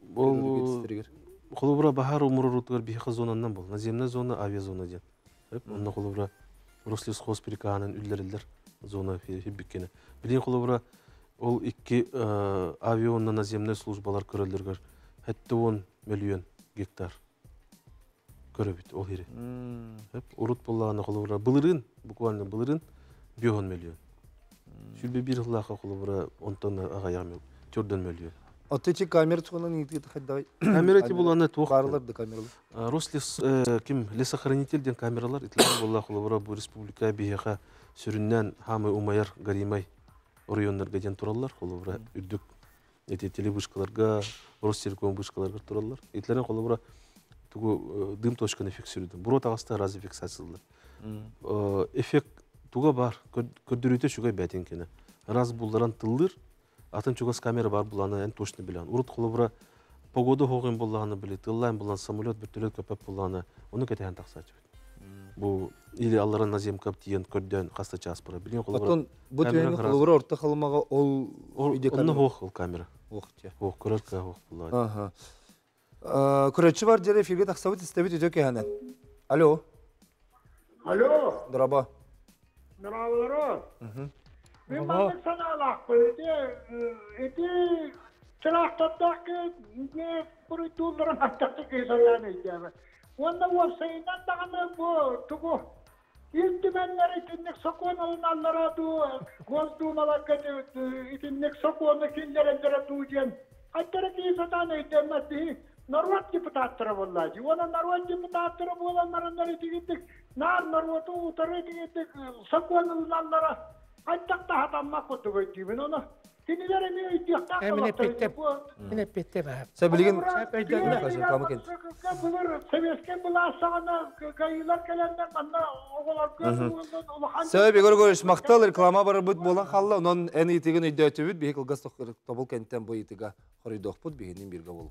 Қолы бұра бағар умыр ұрутығар бейхі зонаннан бол. Наземна зона, авиазона ден. Онна қолы бұра Рослесхоз перекағанын үлдерілдер зона хеббеккені. Білген қолы бұра ол екі авионна наземна службалар көрілдергер әтті он миллион гектар көрөбіт ол хері. Урут болағына қолы бұра бұлырын, буквально бұлырын беон миллион. Шүлбе бір ғылаға қолы бұра онтан ағаяғымен төрден миллион. Отечи камера тұғынан еңтігі қайдай? Камера те болағына тоқ. Барларды камералар? Рослес, кім, лесохранителден камералар, итлері болға қолы бұра бұл республика бейеға сүріннен хамы умайар гаримай районларға ден тұралар, қолы бұра үрдік телебушкаларға, Ростелеком бушкаларға тұралар. Итлері қолы бұра дым точканы фиксируды. Бұрот ағаста разы фиксациялар. Эффект туға бар, көрдіруйте шуғай бәтенкені. Раз бұлдаран тылдыр, атын чугас камера бар бұланы ән точно білен. Урут қолы бұра погода хоғын бұлағаны білі, тыллайын бұлан самолет біртілет көпәп бұлағаны, оны кәтәйін тақсат жібет. Бұл или алларын назем кап тиен көрден қаста час бұра. Білген қолы бұра. Атын бұт өйені қолы бұра орта қалымаға ол... Оны хоқ ол камера. Хоқ те. Хоқ, көрерка хоқ бұлағаны. Күрәтші бар дәрі эфирге тақсабыт істебет өтек әхәнен. Алло. Алло. Драба. Драба. Мен маңдық саналақ бұл. Эти чырақтаттақ не бұры туылдырын аттақты кейсаяны етемі. Онда осайынан дағаны бұл тұғы. Илтіменлер итіннік соқуын алыналар аду, ғоздуымалар кәді итіннік соқуыны кендерендер аду жен. Қайттары кейсатаны етемі. Нарват депутаттары боллады. Оны нарват депутаттары боланларындар етігіндік, нар нарваты ұтары етігіндік, сақуаныланлара қайттақта хатамма құтты көйтеймін оны. Кенелері мен өйтіқтақ қалақтар. Мен әппеттем әп. Сәй білген... Сәбескен бұл асағына қайылар кәлендер манна оғылар көрді. Сәй бегір көріш мақтал реклама бары бұд болан қалла, оның ән етігін өйді өті бүд, бейкіл ғыз тобыл кәнттен бұл етіға қорыйдоқ бұд, бейгенен бірге болу.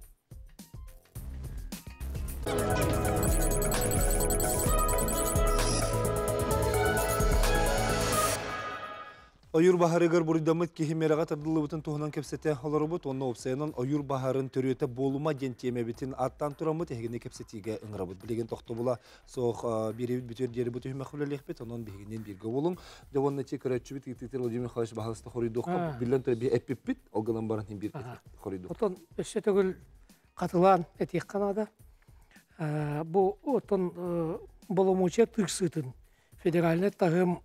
Oyur baharıgar buridamıt kehimerağa tabdıllı butun tohunan kepsete oları but, onun opsayanın oyur baharın törüyete boluma gentiyeme bitin attan turamıt, ehgine kepsetiga ıngıra but. Bilegen toxtu bula, soğuk bir evit bütür deri butu hümekulelek bit, onun behginen birge olun. Devon neti kıratçı bit, ititir Vladimir Xalış bahalısında xoridoqqa, bilen törü bir epip bit, olgalan baran hem bir xoridoq. Oton, össe tögül katılan etik kanada, bu oton bolumuçya tıksıtın, federalne tağım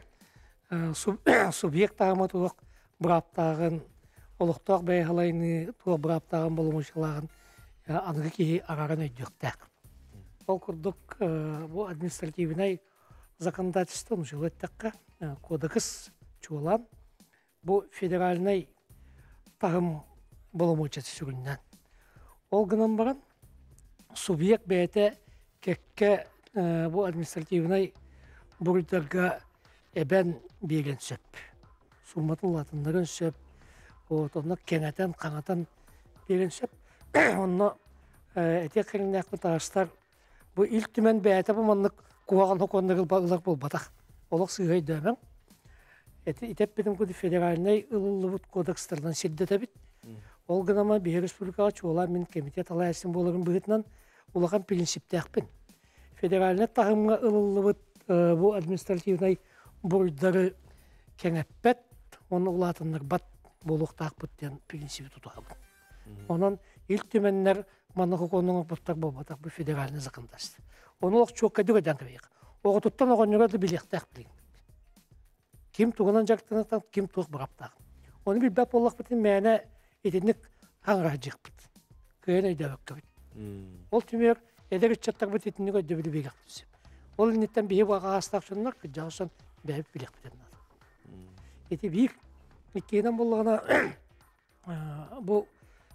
субъект тағымы туық бұраптағын, олықтақ бәйхалайны туық бұраптағын болымышылағын анығы кейі ағарын өйдіқтәк. Ол күрдік бұл административінай законодательство жылы өттәққа кодекс чуылан бұл федеральнай тағым болымышасы сүріннен. Ол гынан баран субъект бәйті кәкке бұл административінай бұрыдарға Эбен берген сөп. Сумматын латындырын сөп. Оны кеңетен, қаңатан берген сөп. Оны әтек қырын әқпі тағыстар. Бұл ил түмен бәйті бұл манлық қуаған хоқуандығыл бағылар бол батақ. Олық сығай дөмен. Етеп бедім көді федеральнай ұлылы бұд кодекстардан селдеті бит. Ол ғынама Бейі Республикаға чуылар мен комитет алай әсін болығын бұғытынан ұлаған принципті әқпін. Федеральнай тағымға ұлылы бұд бұл административнай Бурдары кеңеппет, оны ұлатынлар бат болуқтақ бұттен принципі тұтуғабын. Онын ил түменнер манығы қонуңа бұттар болбатақ бұл федеральны зақындасты. Оны оқ чоқ кәді көден кәбейік. Оғы тұттан оған үрәді білектәқ білген. Кем тұғынан жақтанықтан, кем тұғы бұраптағын. Оны бір бәп олақ бұттен мәне етінік аңыра жиқ бұт. Көйен өйді өккі бұт. Ол түмер әдер үтчаттар бұт етінік өйді білі бейгіқ түсіп. Ол иннеттен бейі баға астақ шынлар, жағысын бәйіп білек бітен надо. Еті бейік, меккейден болғана бұл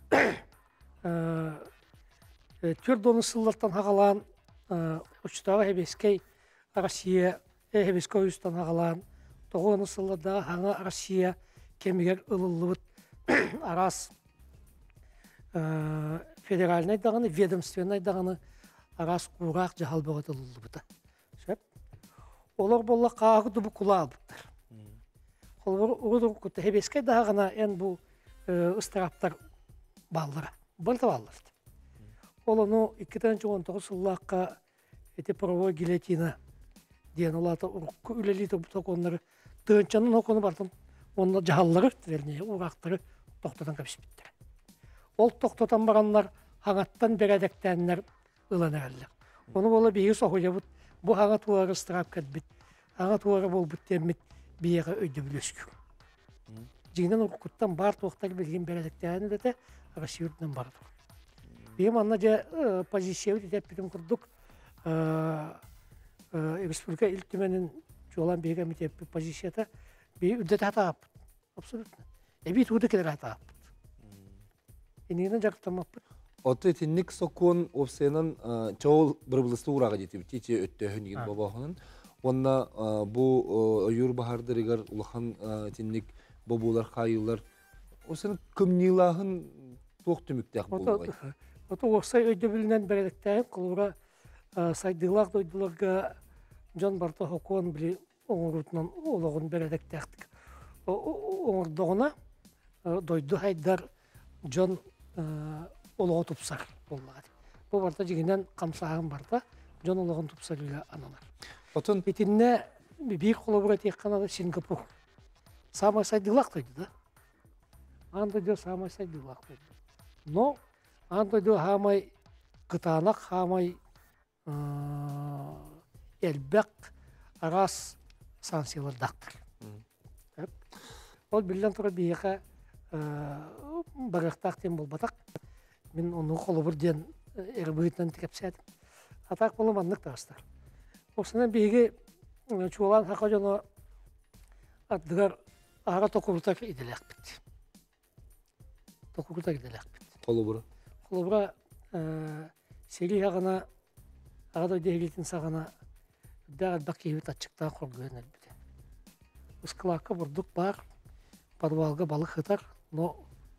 түрдоны сыллартан хағалан, ұчтағы әбескей Россия, әбескей ұстан хағалан, тоғыны сыллардағы хаңа Россия кемігер ұлылыбыт арас федеральный дағаны, ведомственный дағаны арас құрақ жағал бұғыт ұлылыбыты. Олар болла қағы дұбы құла албыттыр. Олар күтті әбескей дағана ән бұл ыстыраптар баллары, бұрды балларды. Ол оны екі мың он тоғыз сыллаққа эти правовой гильотина ден олаты ұрыққы үлелейді бұтақ онлары тығынчанын оқыны бардым. Онда жағаллары, вернее, ұрақтары тоқтатан көпіспеттір. Ол тоқтатан баранлар хаңаттан берәдіктәнлер ұлан әрілер. Оны болы бейі соғылы бұд, бұл хаңа туары ыстырап кәдбіт, хаңа туары бол бұттемет бейеға өйді білөскү. Жигинен ұрқыттан бар тоқтар білген берәдіктәні дәті Россиюрден барды. Бейім анна жа позиция өте тәппетін құрдық, республика үлтіменің жолан бейге метеппі позицията бей үддет хата аппыт. Абсолютно. Эбит уды келер хата аппыт. Енегінен жақыттам аппыт. Оты тенник сокон опсенан чоол бұрбылысты ұраға жетіп, тете өттөхін деген бабағының. Онна бұл ойыр бахардырығар ұлақан тенник бабулар, қайылар. Осының күмнилағын тоқ түміктәк болуғай. Оты оқсай өйді білінен бәреліктәйін қылуыра сайдылақ дойдыларға жан барта хокуан білі оңырутынан олығын бәреліктәқтік. Оңырдығына дойды хайдар жан олығы тұпсар болмағады. Бұл барта жегінен қамсағын барта жан олығын тұпсар үлі аналар. Бетінне бір қолыбыра тек қанады Сингапур. Самай сайдылақ дойды да. Андойды самай сайдылақ дойды. Но андойды хамай қытанақ, хамай әлбәк арас сансилар дақтыр. Ол білден тұра бейеға бағықтақтен бол батақ. Мен оны қолы бірден әрбүйітінен текепсәдім. Атақ болу маңнық тағыстар. Осынан бейге чуалан хақа жоны аттығар аға тоқырутақ еделәк бітті. Тоқырутақ еделәк бітті. Қолы бұра? Қолы бұра сері ағына ағадай дегелетін сағына дәғал бақ кейбет атчықтан қорғыған әлбіде. Үскілаққа бұрдық бар, подвалға балық хытар, но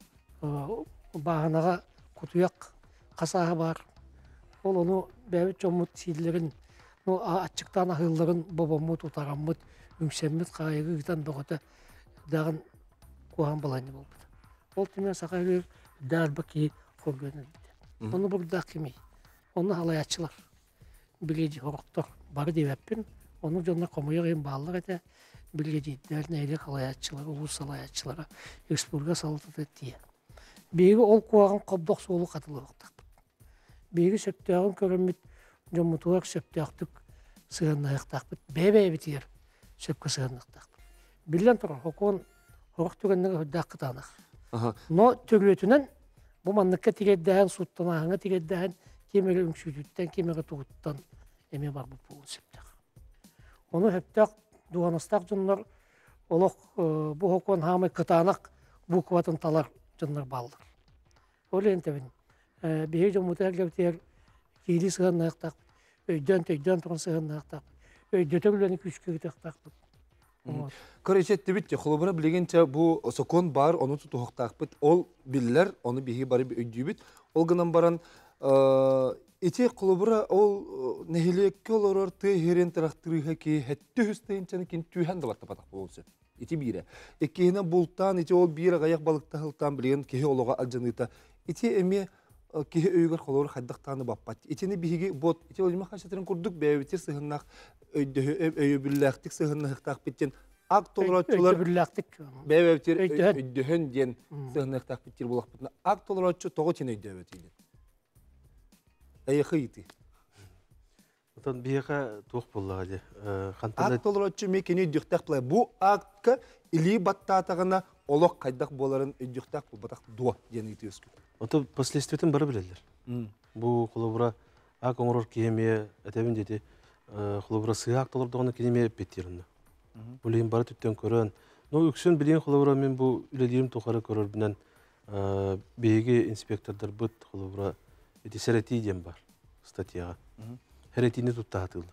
бағанаға құтуяқ қасаға бар. Ол оны бәуіт жомыт сейділерін, атчықтан ағылығын бабамыт, ұтағамыт, үмсеммет қайығы ғытан бұғыты дағын қуған балайны болбыды. Ол түмен сақайыр дәғал бақ кейбет қорғыған әлбіде. Оны бұрдақ кемей. Оны халаятчылар. Білгеди хорықтар бары девәппін. Оның жонына қомайық ең бағылар әті білгедейдерін әйлер халаятчылары, ұлыс халаятчылары, республика салытыды тие. Бегі ол қуағын қобдық солы қатылы оқтақ. Бегі сөптеғын көріммет жомытуар сөптеқтік сығаннайықтақ бұд. Бәй-бәй бітер сөпкі сығаннайықтақ бұд. Білден тұрар, оқуын хорық түргеннің өддақ қытанық. Но төрлетінен бұл манныққа тиреддәйін, суттан ағыңа тиреддәйін, кемері үңсүйтіттен, кемері туғыттан әме бар бұл бұғын сөптеқ. Оны хөптеқ дуғаныстақ жынлар, олық бұл оқуын хамай қытанақ бұл куатын талар жынлар балдар. Ол ентебін, бейі жомыты әргептер кейлі сығын наяқтақ, өйден төйден тұрын сығын наяқтақ, өйдеті үлені күшкі кетектақ. Көречетті бітте, құлыбыра білегенше бұл сокон бар, оны тұтуқтақ біт, ол білілер, оны бейі бары өйді біт. Ол ғынан баран, ете құлыбыра ол нәхелекке олар ты херен тарақтырыға ке хәтті хүстейінчені кен түйен далатта батақ болсы. Ете бейірі. Еккейіне бұлттан, ете ол бейірі ғаяқ балықта ғылттан білген кеге олыға алжаныйта. Ете әме кеге өйгір қолыр қаддақтаны баппат. Етені бейге бот, ете олыма қашатырын күрдік бәуітер сығыннақ өйбілләқтік сығыннақтақ біттен. Ақ толыратчылар бәуітер өйдіхін ден сығыннақтақ біттер болақ бұтына. Ақ толыратчы тоғы тен өйді өйдіді. Әйіқі еті. Отан бейеға тоқ болуға де. Ақ толыратчы мекені өйдіқтақ бұлай. Бұл аққа илі баттатағына олық қайдақ боларын өйдіқтақ бұл батақ дуа дені еті өскіл. Ота последствиятын бары білелер. Бұл қолы бұра ақ оңырыр кеме әтәбін деді холобра сыяк толордоғаны кенеме беттерінді. Бұлейін бары түттен көрін. Но үксін білейін холобра мен бұл үлелерім тоқары көрір бінен бейге инспектордар бұд холобра еті сәрети дем бар статьяға. Хәретini туттағатылар.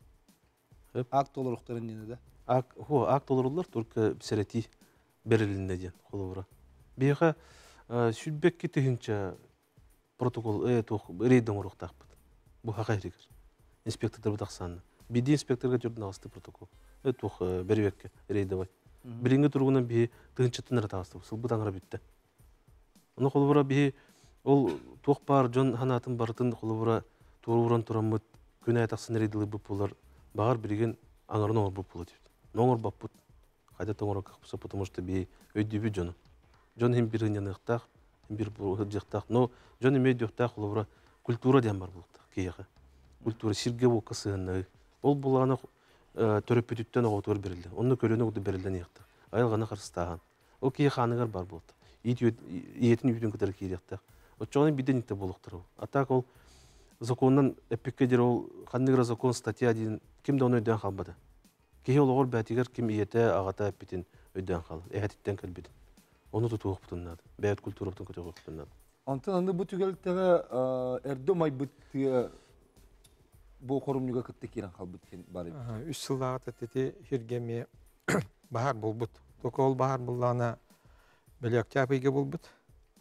Акт олырықтарын нені да? Акт олырылар только сәрети берілінде ден холобра. Бейға сүлбек кетігінші протокол рейдің ұрықтақ бұд. Бұл хақай регір. Инспектордар бұд ақсанны. Биді инспекторға жүрдің ағысты протокол. Туқ бербекке рейді бай. Білінгі тұрғынан бей тұғыншыттын әрі тағысты. Сыл бұд аңыра бітті. Оны холобра бей ол туқ бар жон ханатын бартын холобра туғырын тұрамыд күн айтақсын рейділі бұп болар. Бағар бірген аңырын оңыр бұп болар дейді. Оңыр бап бұд. Қайда тоңыры қақпыса, потому что бей өйдебі жоны. Жон хем бір ғынен ұқтақ, хем бір жықтақ. Но жон емей дөқтақ холобра культура дем бар бұлықтақ кейіға. Культура сирге бұл қысығынығы. Ол бұлағына төріп бүтіттен оғытыр берілді. Оны көлені ұғыды берілден еқті. Айылғаны қарыстаған. Ол кейі қанығар бар болды. Иетін үйдің күдері кейдіқтақ. Отчоғының биден икті болуқтыр ол. Атақ ол законнан әппекке дер ол қандығыра закон статья дейін кімді оны өйден қалбады. Кейі ол оғыр бәтігер кім иеті ағата әппетін өйден қалы. Әхәтіттен кәлбеді. Оны тұту ұқпытыннады. Бәйет культура бұтын көті ұқпытыннады. Антын анды бұ түгеліктегі әрді май бұтты бұл қорымныға күтті керен қал бұткен бар еді? Үш сылдағы тәттеті хергеме бағар бұл бұт. Тоқа ол бағар бұллағына бәлі октябрге бұл бұт.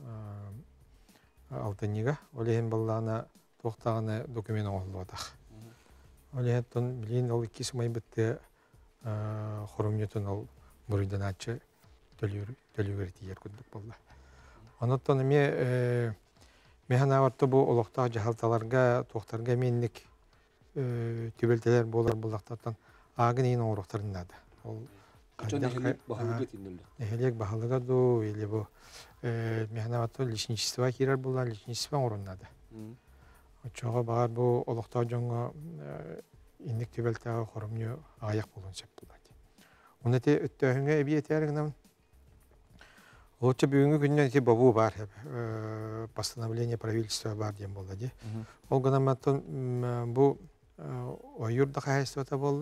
Алтынныға. Олеген бұллағына тоқтағына документ оғылы отақ. Олеген тұн білейін ол икесі май бұтты қорымнетін ол бұрыйдан атшы төлігер тиер күндік болды. Оныттан ме механаватты бұл олықтағы жағалталарға, тоқтарға менлік төбелтелер болар бұлақтаттан ағын ең оңырықтарынады. Қачан әхелек бағалыға тенділді? Әхелек бағалыға ду, елі бұл механаватты личничества керер бұлар, личничества орынады. Очоға бағар бұл олықтағы жоңға ендік төбелтегі қорымны аяқ болуын сеп болады. Оны те өттіғіңе әбиеттеріңнен Лучше бүгінгі күннен те бабу бар, постановление правительства бар дем болды. Ол ғанаматтың бұл ойырды қайыстыда болды.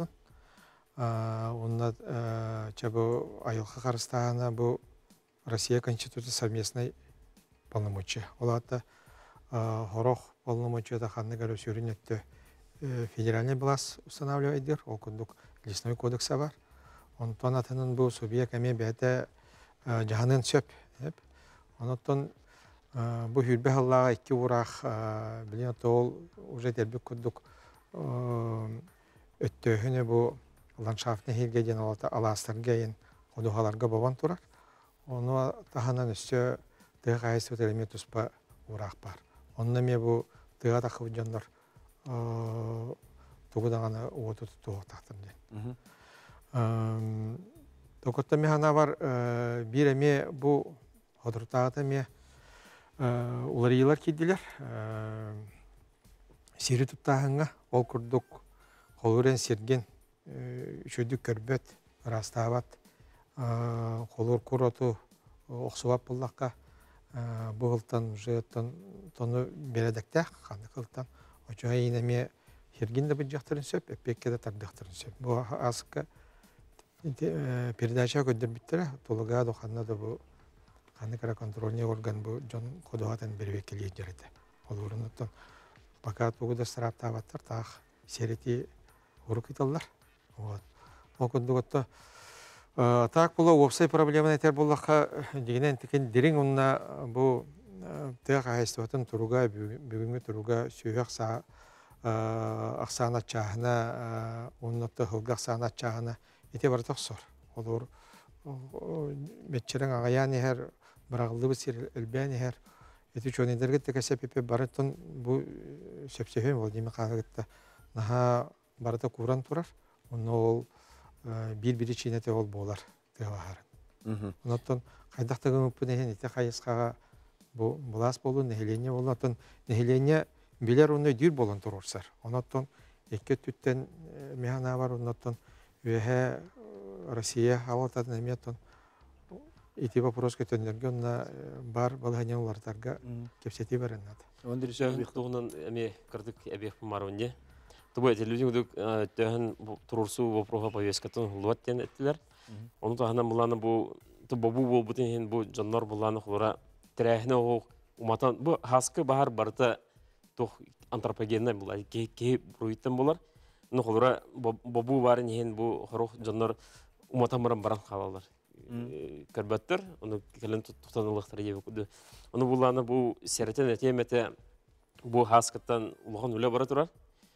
Онда чабы айылға қарыстағына бұл Россия Конституция совместной полномочия. Олады ғороқ полномочияда қанны көрі сөрін өтті федеральный власть устанавливайдыр. Ол күндік лесной кодекса бар. Онтан атының бұл субъект әме бәді Жаһанын сөп. Онотон бұл хүрбе халлаға екі ұрақ білен ол уже тербік күрдік өттөхіне бұл ландшафтны хергеден аластарға ең қодуғаларға бабан тұрар. Оны тағанан үсті тұғы қайсы өтелеме тұспа ұрақ бар. Онына ме бұл тұға тақы ұджандар тұғыдағаны оғыты тұғы тақтырды. Токотта механа бар бір әме бұл қодыртағыда ме уларыйлар кеділер. Сері тұттағыңа ол күрдік қолырен серген үшөдік көрбет, растағабат, қолыр күроту оқсуап бұллаққа бұғылтан, жүйеттан тоны бередіктәқ, қанды қылтан. Очуға ең әме серген де бұл жақтырын сөп, өппекке де тардықтырын сөп. Бұл асыққа передача көддір біттірі, толыға доқанна да бұл қаны қара контрольный орган бұл жон қодуғатын бербек келейін жереді. Ол ұрынықтан бақа тұғыда сараптағаттар тағы сереті ұры киталар. Ол күндіғытта тақ бұл опсай проблеманы әтер болаққа дегенен тікен дерің онына бұл тұғақ ағайыстығатын тұруға, бүгінгі тұруға сүйек ақсағын атчағына, онынатты ғылғы ақсағын атчағына Ете бар тоқсор. Олар метчерің ағаян ехер, бірағылы бұсыр әлбән ехер. Ете чөнедерге текесеп епе барытын бұл сөпсөйін ол деме қағығытта. Наға барыта куран тұрар. Оны ол бір-бірі чейнете ол болар. Онаттан қайдақтығы мүппін ехен ете қайысқаға бұлас болу, нәхелене болу. Онаттан нәхелене білер оны дүр болын тұрырсар. Онаттан екі түттен механа бар. Онаттан Веге Россия авалтатын әметтен ити вопрос көтөндерген бар балғанен олардарға кепсети барынады. Өндіріші ұқтығынан әме кірдік әбек бұмаруынде. Тобой телевидение тәһән турсу вопрога повесткатын хулват тен эттилер. Оны таханан буланы бу тобу бу бутен бу жаннар буланы хулара тирәһне о уматан бу хаскы бахар барта тох антропогенна була ки ки бруитен булар. Ну хулара бабу барын һен бу хорох жаннар уматан баран баран халалар. Карбаттар, оны келен туктанылыктар ебе куды. Оны буланы бу серетен этемете бу хаскаттан улган үле бара турар.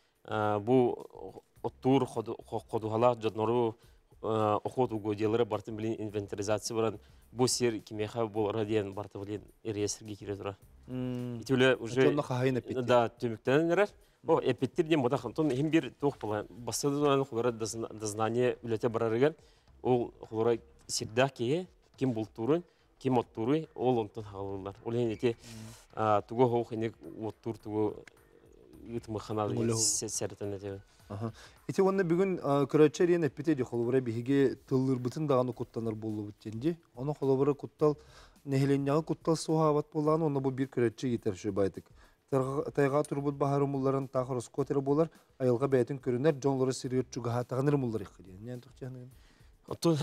Бу оттур ходухала жаднору охоту годиялары бартын билин инвентаризация баран бу сер кимеха болара диен барты билин реестрге кире тура. Итүле уже да төмүктенер. О эпиттер дем бода хантон хим бир тох була. Басадан хулара дознание үлете барарыган. Ол хулара сирда ки ким бултурун, ким оттуру ол онтон халылар. Ол эти туго хохине оттур туго итмаханалы сертен эте. Ити онны бүгүн көрөчөрен эпите ди холбора биге тыллыр бутун даганы куттаныр болду бутенди. Оны холбора куттал нехеленняга куттал сухабат болган, оны бу бир көрөчө жетерши байтык. Тайга турбут бахарымулларын тахырыс котер болар, айылга бәйтин көрүнөр, жонлору сиргет чуга тагыныр муллар ихти. Нен тукчаны. Ото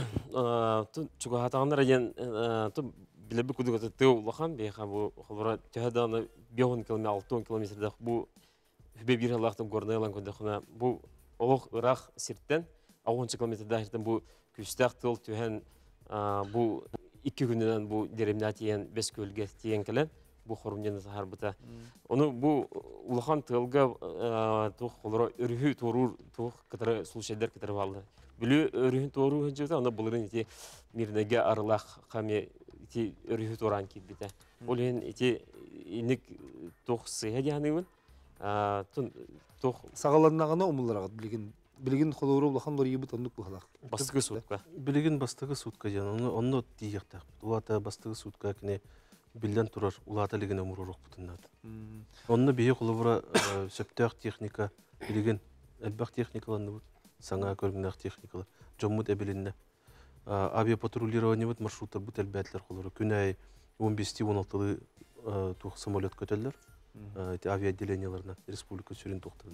то чуга тагыныр ген то билеби кудуга тeu улахан беха бу холбора тәданы беон километр алты километрдах бу бебир Аллахтан горнайлан көндөхнә бу олох ирах сирттен он километрда иртен бу күстәк тыл төһән бу ике күннән бу деремнатиен бес көлгә тиен келән бу хорумнен сахар бута. Оны бу улахан тылга тух холора өрү торур тух кытыры случайлар кытырып алды. Билү өрү тору хәҗәтә аны булырын ити мирнеге арылах хаме ити өрү торан кибите. Олен ити иник тух сыйгәнегән тун тох сагаланнагына умулларга билген билген холору улахан лор ебит ондук булалак. Бастыгы сутка. Билген бастыгы сутка жана оны онно тиякта. Улата бастыгы сутка кине билден турар улата леген өмүрөрөк бутунат. Онны бие холобура сөптөк техника билген элбак техникаларны бут саңа көргөнөк техникалар жоммут эбилинне. Авиапатрулирование бут маршруттар бут элбәтләр холору күнәй он беш он алты тух самолет көтәлләр. Эти авиаотделенияларына республика сүрен тоқтырды.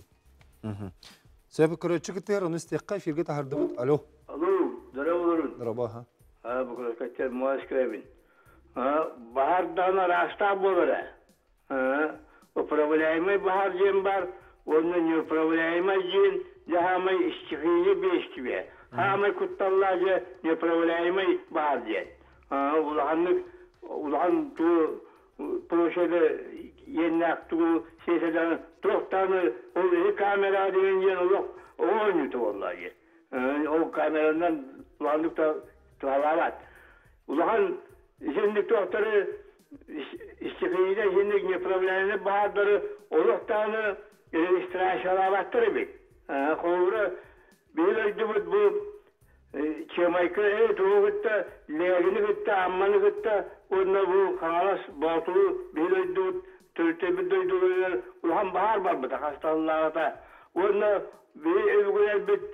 Себеп көрөчү китер, оны стекка эфирге тахарды бут. Алло. Алло, здорово. Здорово, ха. А, бу катер Москвабин. А, бахардан раста болора. А, управляемый бахар жем бар, оны не управляемый жен, жахамай исчихине бештибе. Хамай кутталлажы неуправляемый бахар жен. А, улаханны улахан ту прошлое yennaktı seseden toktanı o kamera deyince yok oynuyordu vallahi. O kameradan kullandıkta tuhalavat. Ulan şimdi doktoru istifade şimdi ne problemleri bazıları oluktanı registrasyonalattırı bir. Sonra böyle bu Çemayka evet o gitti, leğeni gitti, ammanı gitti. Onda bu kalas batulu böyle Türkçe bir duyduğular, ulan bahar var bu da hastalıklarda. Onda bir evguler bit,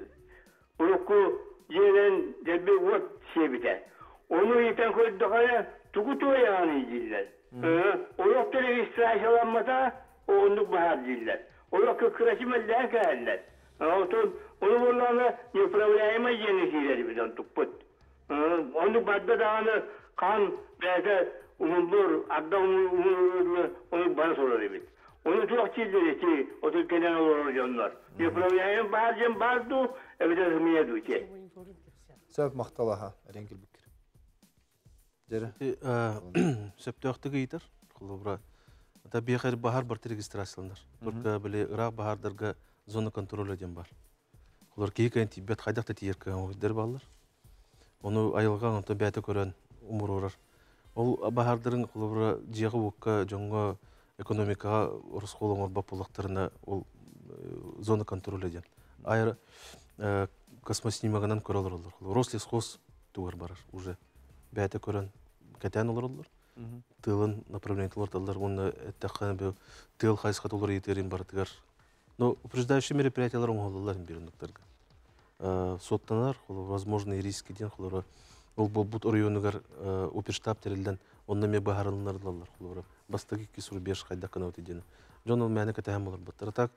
uruku jelen debi ot şey biter. Onu iten koyduk ya, tukutuyor yani diller. O yok da registrasyolanmada, o onduk bahar diller. O yok ki kıraşımeller kârler. Onu bunlarla upravляемый yenisileri birden tukput. Onu badda dağını kan böyle umulur, adda umulur, onu bana sorar evet. Onu çok çizdiler ki, o da gelen olur onlar. Upravляемый bazı bazı evde hımıya duyacak. Sebep mahtalaha, renkli bükür. Jere. Söptöktügü yitir, kulubra. Ata bir xer bahar bir registrasyolanlar. Burka bile Irak bahardarga zona kontrol eden var. Олар кейкен тибет қайдақта тиеркен өйдер балар. Оны айылған онта бәті көрен умыр орар. Ол бахардырын қолыбыра жиғы өкка жоңға экономикаға ұрыс қолыңыр бапылықтарына ол зона контроль еден. Айыр космоснимағынан көрелер олар. Рослесхоз туғыр барар уже. Бәті көрен кәтән олар олар. Тылын направлениялар олар. Оны әттәққан бәу тыл қайсықат олар етерін бардығар. Но упреждающие мероприятия ларунголлар бирнуктарга. Соттанар, возможные риски ден холора. Ол бут районугар оперштаб терилден онна ме бахарыннар лалар холора. Бастаги кисур беш кайда канат ден. Жонол мәне катам олар баттар. Так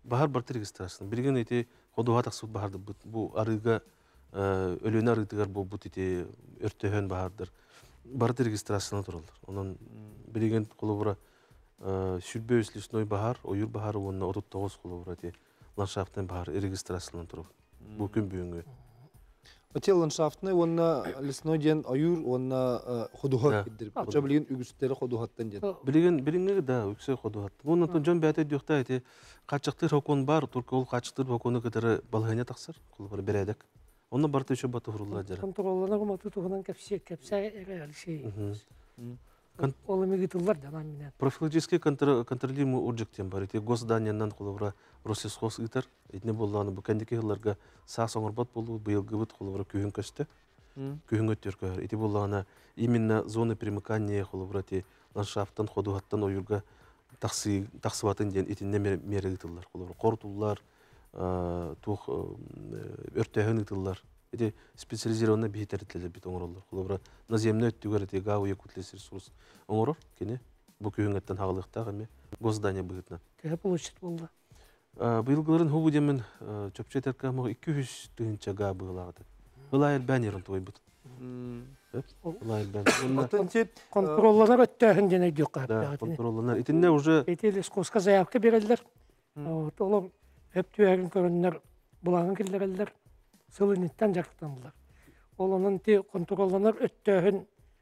Bahar барты регистрацияны. Бірген еті қодуға тақсып барды. Бұл арыға өліні арыдығар бұл бұт еті өрттөһөн бардыр. Барты регистрацияны тұралдар. Онан бірген қолы бұра сүрбе өслесіной bahar, ойыр bahar онына отыз тоғыз қолы бұра еті ландшафтын bahar регистрацияны тұрып. Бұл күн бүйінгі. Оте ландшафтны онна лесной ден аюр онна ходугат киддир. Ача билген үгүстери ходугаттан ден. Билген билинге да үксө ходугат. Онна то жон бәте дюкта эти качыктыр хокон бар, турка ол качыктыр хокону кетер балгыня таксыр. Кул бар бередек. Онна барты еще баты хурулла жара. Контроллана гомату тугунан кепсе кепсе эрелши. Ол мигитуллар да менен. Профилактический контролируемый объектен бар. Эти госзданиянан кулыбра Россельхоз итер. Этне болганы бу кандики жылларга саа соңорбат болду, быйылгы бут кулыбра күйүн көстө. Күйүн өттөркөр. Эти болганы именно зоны примыкания кулыбра те ландшафттан ходугаттан ойурга таксы таксыбатын ден этинне мерегитиллар кулыбра. Кортуллар, тух өртөһөн итиллар. Эти специализированный бихтерителер бит оңороллар. Кулыбра наземный өттүгөр эти гау якутлес ресурс оңорор кене бу күйүнгөттөн хагалыктагы эме госздание быгытна. Кеп получит болду. Быйылгыларын хубу демен чөпчетерка мо эки жүз тыгынча га быгылагыды. Былайыр бәнерин тойбут. Былайыр бәнер. Контролланар өттөһөн дене жок. Да, контролланар. Итинне уже Этелес коска заявка берелдер. Вот олар өптүгөн көрүннөр булагын килдерелдер. Сылыныттан жактандылар. Ол онун те контролланар өттөһөн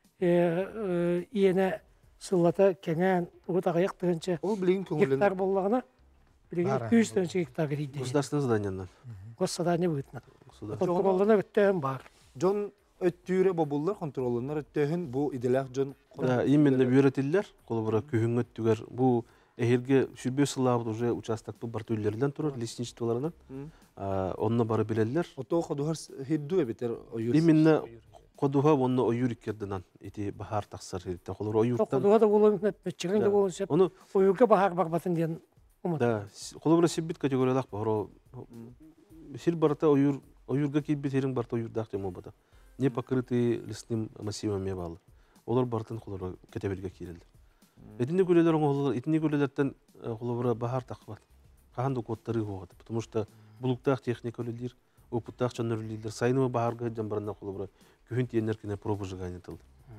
иене сыллата кенен утагаяк тыгынча. Ол билген көңүлүн. Гектар боллагына билген эки жүз тыгынча гектар кирди. государственное зданиянан. Госзадание бытна. Контролланар өттөһөн бар. Жон өттүрө бобуллар контролланар өттөһөн бу иделак жон. Да, именно бюретиллер, колбура күйүнгөт түгөр бу эхирге сүрбө сылабы уже участокту бар түрлерден турар, лесничестволарынан. Онна бары билелер. Ото ходугар хидду бетер оюр. Именно кодуга онна оюр икерденан эти бахар таксар хидде. Колор оюртан. Кодуга да болон метчерин да болон сеп. Ону оюрга бахар барбатын ден. Да, колор сибит категориялак баро. Сир барта оюр оюрга кибит херин барта оюрдак тем обада. Не покрытые лесным массивами балы. Олар бартын колор кетеберге кирелди. Этинде күлелер оңолор, этинде күлелерден колор бахар такбат. Кахан докуттары хогат, потому что булуктак техника өлелер, опыттак чанөрлелер, сайнымы баарга жамбарына колобра күһүн тиеннер кине проба жыганы тыл.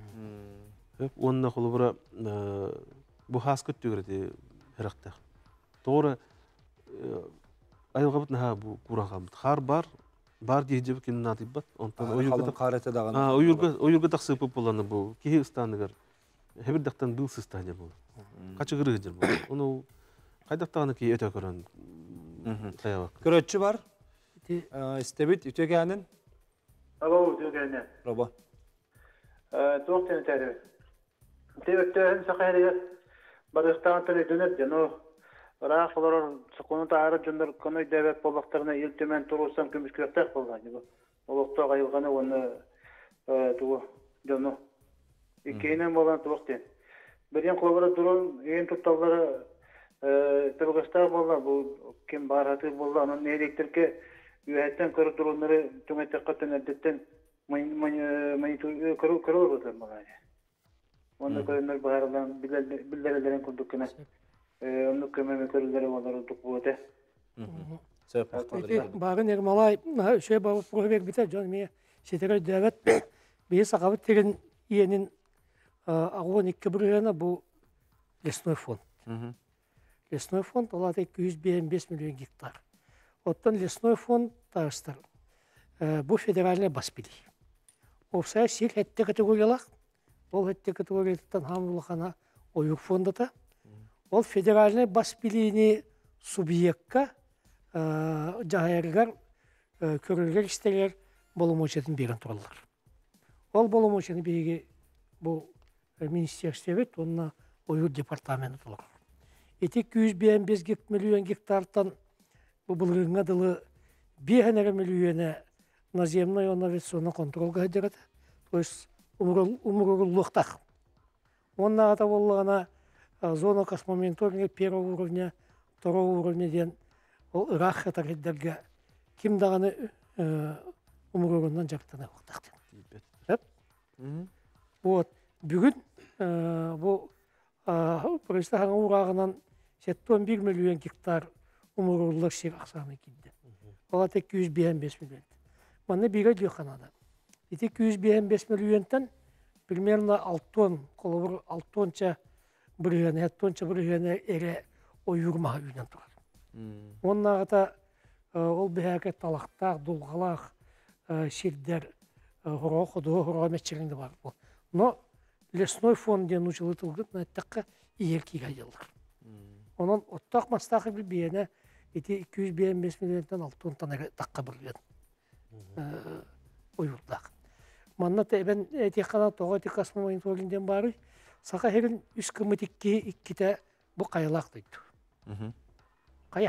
Онна колобра бу хаскыт түгөрөт heraqtaq. Toora ayılğabıt naha bu kurağabıt. Har bar, bar diyeceğim ki natibbat. Ondan oyurga qarata dağın. Ha, oyurga oyurga taqsıp bolanı bu. Ki istanıgar. Hebir daqtan bil sistanya bu. Kaçı gırıgıdır bu. Onu qaydaqtağını ki öte koran. Tayabak. Körötçü var. İstebit ütegenin. Alo, ütegenin. Roba. Doğru teri. Tevekten sakayriye barıstan teri dönet jano. Raqlar sıkını tarı jundar konoy devlet bolaqtarına iltimen turusan kömüşkürtek bolgan bu. Olaqta qayılğаны onu tu jano. İkinin bolan tuqten. Birden qolbara durun en tutalları Tırgıstar bolla bu kim baratı bolla onun elektrike üyetten kırı durumları tümete katın edetten mayın mayın mayın kırı kırı olurlar bana. Onu kırınlar bahardan bildirlerin kurdukuna. Onu kırmeme kırıları onları tukbuğda. Bağın ermalay şey bağ proje biter canım ya. Şetere devlet bir sakavut terin yenin ağın iki buraya bu Лесной фонд. Лесной фонд олады iki yüz yirmi beş milyon гектар. Оттан лесной фонд тағыстар. Бұл федеральный баспили. Олсай сил хетте категориялақ. Ол хетте категориялықтан хамылықана ойық фондата. Ол федеральный баспилini субъектка жағайырғар көрілгер істелер болым очетін берін тұралар. Ол болым очетін берге бұл министерство бет, онына ойық департаменті тұралар. iki yüz yirmi beş milyon гектартан bu bulgınga dılı bir milyona наземной инновационный контроль гадырады. То есть умурлуктах. Он на это воллана зона космоменторинга первого уровня, второго уровня ден рах это гадырга ким даганы умурлугунан жактана уктакты. Вот бүгүн bu Projenin urağından on bir milyon hektar умуруллар сир аксаны кидде. Ола тек iki yüz beş миллион. Маны биге дүйханада. Ити iki yüz beş миллионтан примерно алтон, колобур алтонча бирген, алтонча бирген эре ойурма үйнен турар. Оннагыта ол бияке талактак, дулгалак, ширдер, хоро ходо, хоро мечеринде бар. Но лесной фонд ден учылытылгыт наттакка иеркиге жылдыр. Онон оттак мастакы бир бияне ити iki yüz beş миллионтан алтон танага такка бирген. Ойурдак. Манна тебен этикана тога тикасмы мониторингден бары сака херин үч кымытикки икките бу каялак дейт. Кая.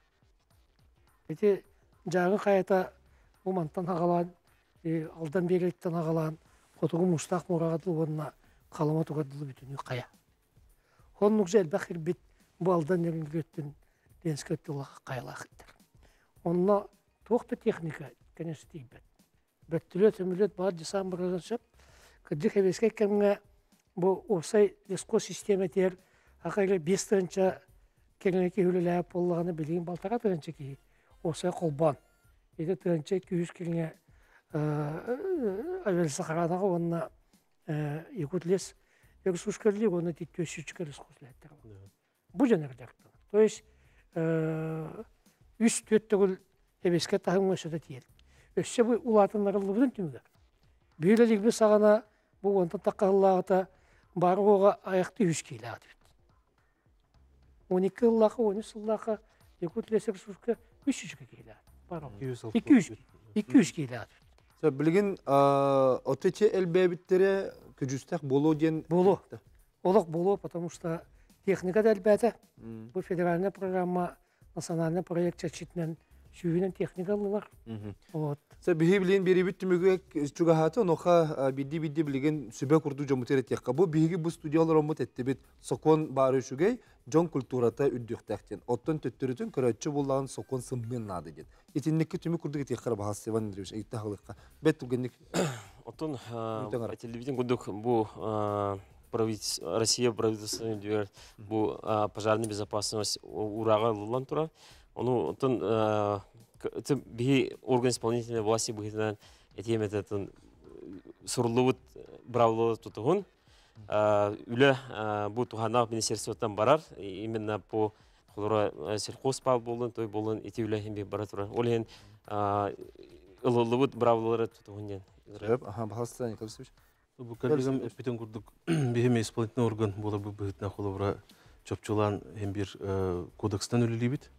Эти жагы каята бу мантан агалан, алдан береттен агалан, котугу мустак мурагатыл онна калама тугадылы бүтүнү кая. Хоннук жел бахир бит бу алдан нергөттүн денскөттүлга каялактыр. Онна тохта техника, конечно, тийбет. Бәттүлет өмүлет бар жасан бұрғаншып, күдді хевеске кәмге бұл осай леско система тер, ақайлы бес тырынча кәңеке үліләп болғаны білген балтаға тырынча ки, осай қолбан. Еді тырынча iki yüz кәңе әвелісі қарадағы онына екутлес, ексуш кәрлі, оны тетті өсі кәріс қосылеттір. Бұл жәнердерді. То есть, үш төттігіл хевеске тағың өсіді тиел. Өссе бұл улатын арылыбыдың түмігер. Бүйрелік біз сағана бұл онтан таққалағыта бары оға аяқты үш кейлі ады бет. он екі ыллақы, он үш ыллақы, екут лесек сүркі үш жүзге кейлі ады. екі жүз кейлі ады бет. Білген отече әлбәбіттері күжістәк болу ден... Болу. Олық болу, потому что техника да әлбәті. Бұл федеральная программа, национальный проект чәтшетінен сүйінен техникалылар. Бихи білген бері бүт түмігек чугахаты, оноға бидді-бидді білген сүбе күрді жомытер етекқа. Бұл бихиги бұл студиялар омыт әтті бет сокон бары үшігей жон культурата үддіқтәқтен. Оттан төттірітін көрәтші болағын сокон сыммен нады дед. Етіннікке түмі күрдік етекқара бағасы Иван Андреевич, әйтті ғалыққа. Бәт түгенік. Оттан телевиден күндік бұл Россия правительственный дүйер, бұл пожарный безопасность урага лылан тұрар. Onu tun bir organ исполнительной власти быгытынан этеметен сурулут бравло тутугун үле бу тухана министерствотан барар именно по холора сельхозпал болын той болын эти үле химби баратура олен ылылут бравлолары тутугун. Ага, бахастан Николаевич. Бу коллегам эпитен курдук бихим исполнительный орган болу бу быгытна холора чопчулан химбир кодекстан үлелибит.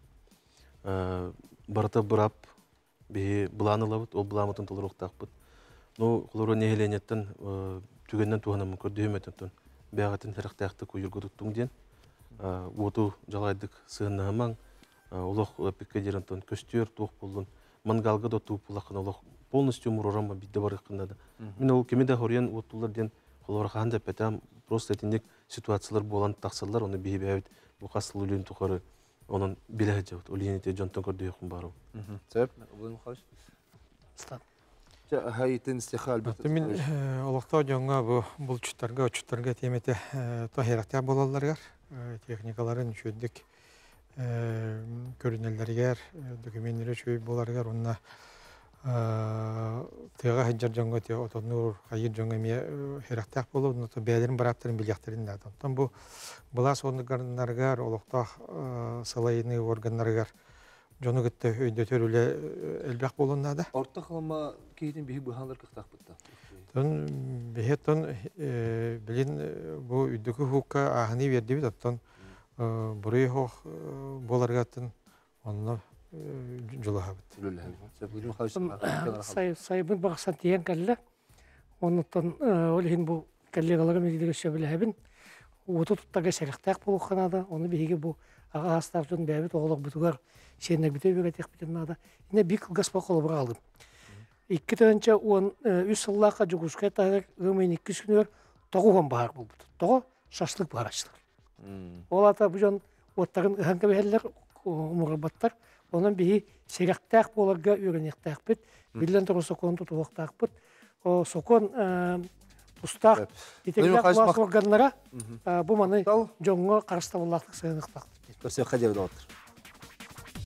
Барата бұрап, бейі бұланылабыд, ол бұламытын толырықтақ бұд. Ну, қолыру нехеленеттен түгеннен туғанамын көрді өметтен бәғатын тәріқтақты көйіргөдіктің ден. Оту жалайдық сығыннағымаң, олық пеккедерін көстер туық болдың. Мангалға да туып бұлақын олық полностью мұрорама бидді бар еқіндады. Мен ол кемеде хориян отулар ден қолыру қағанда пәтам просто әтіндек ситуациялар болан тақсалар, оны бейі бәуіт бұқасыл өлін тұқары. Onun bileği cevap, oliyinite jonton kordu yokum baro. Sebep, olayım xaliş? Stan. Hayıtın istihal bit. Min olaqta jonga bu bulçutlarga, uçutlarga temete tahiratya bolallargar, texnikaların şöydük görünellerger, dokümentleri şöy bolargar onna tega hajjar jonga te otonur hayır jonga mi hiratya bolu, onna to beylerin baraptırın bilyaktarın da. Tam bu Bulas organlargar, olaqta salayını organlargar jonu gitti öydötör üle elbaq bolunada. Orta qalma keyin bihi bu halar qıqtaq bitdi. Ton biheton bilin bu üddükü hukka ahni verdi bit attan buraya hoq bolargatın onunla julahabıt. Say saybın baqsan tiyen kalle. Ondan olhin bu kallegalarım edilge şöbelebin. Otu tuttaga şerixtaq bolğanada, onu bihi bu ağa hastafjun bäbit oğlaq butugar şenler bite begetek bitnada. Ine bir kılgaspa kolubra aldım. İki tönçe on üç yıllaqa juguska tağır ömeyn iki günör toğuğun bahar buldu. Toğu şaşlık baraçlar. Olata bu jon ottagın hanka beheller murabbattar. Onun bihi şerixtaq bolarga öğrenektaq bit. Billen toğu sokon tutuqtaq bit. O sokon Ustaq, итегілі класс органлара бұл маны жоңға қарыстабыллақтық сайынықтақ. Көрсе қадевді отыр.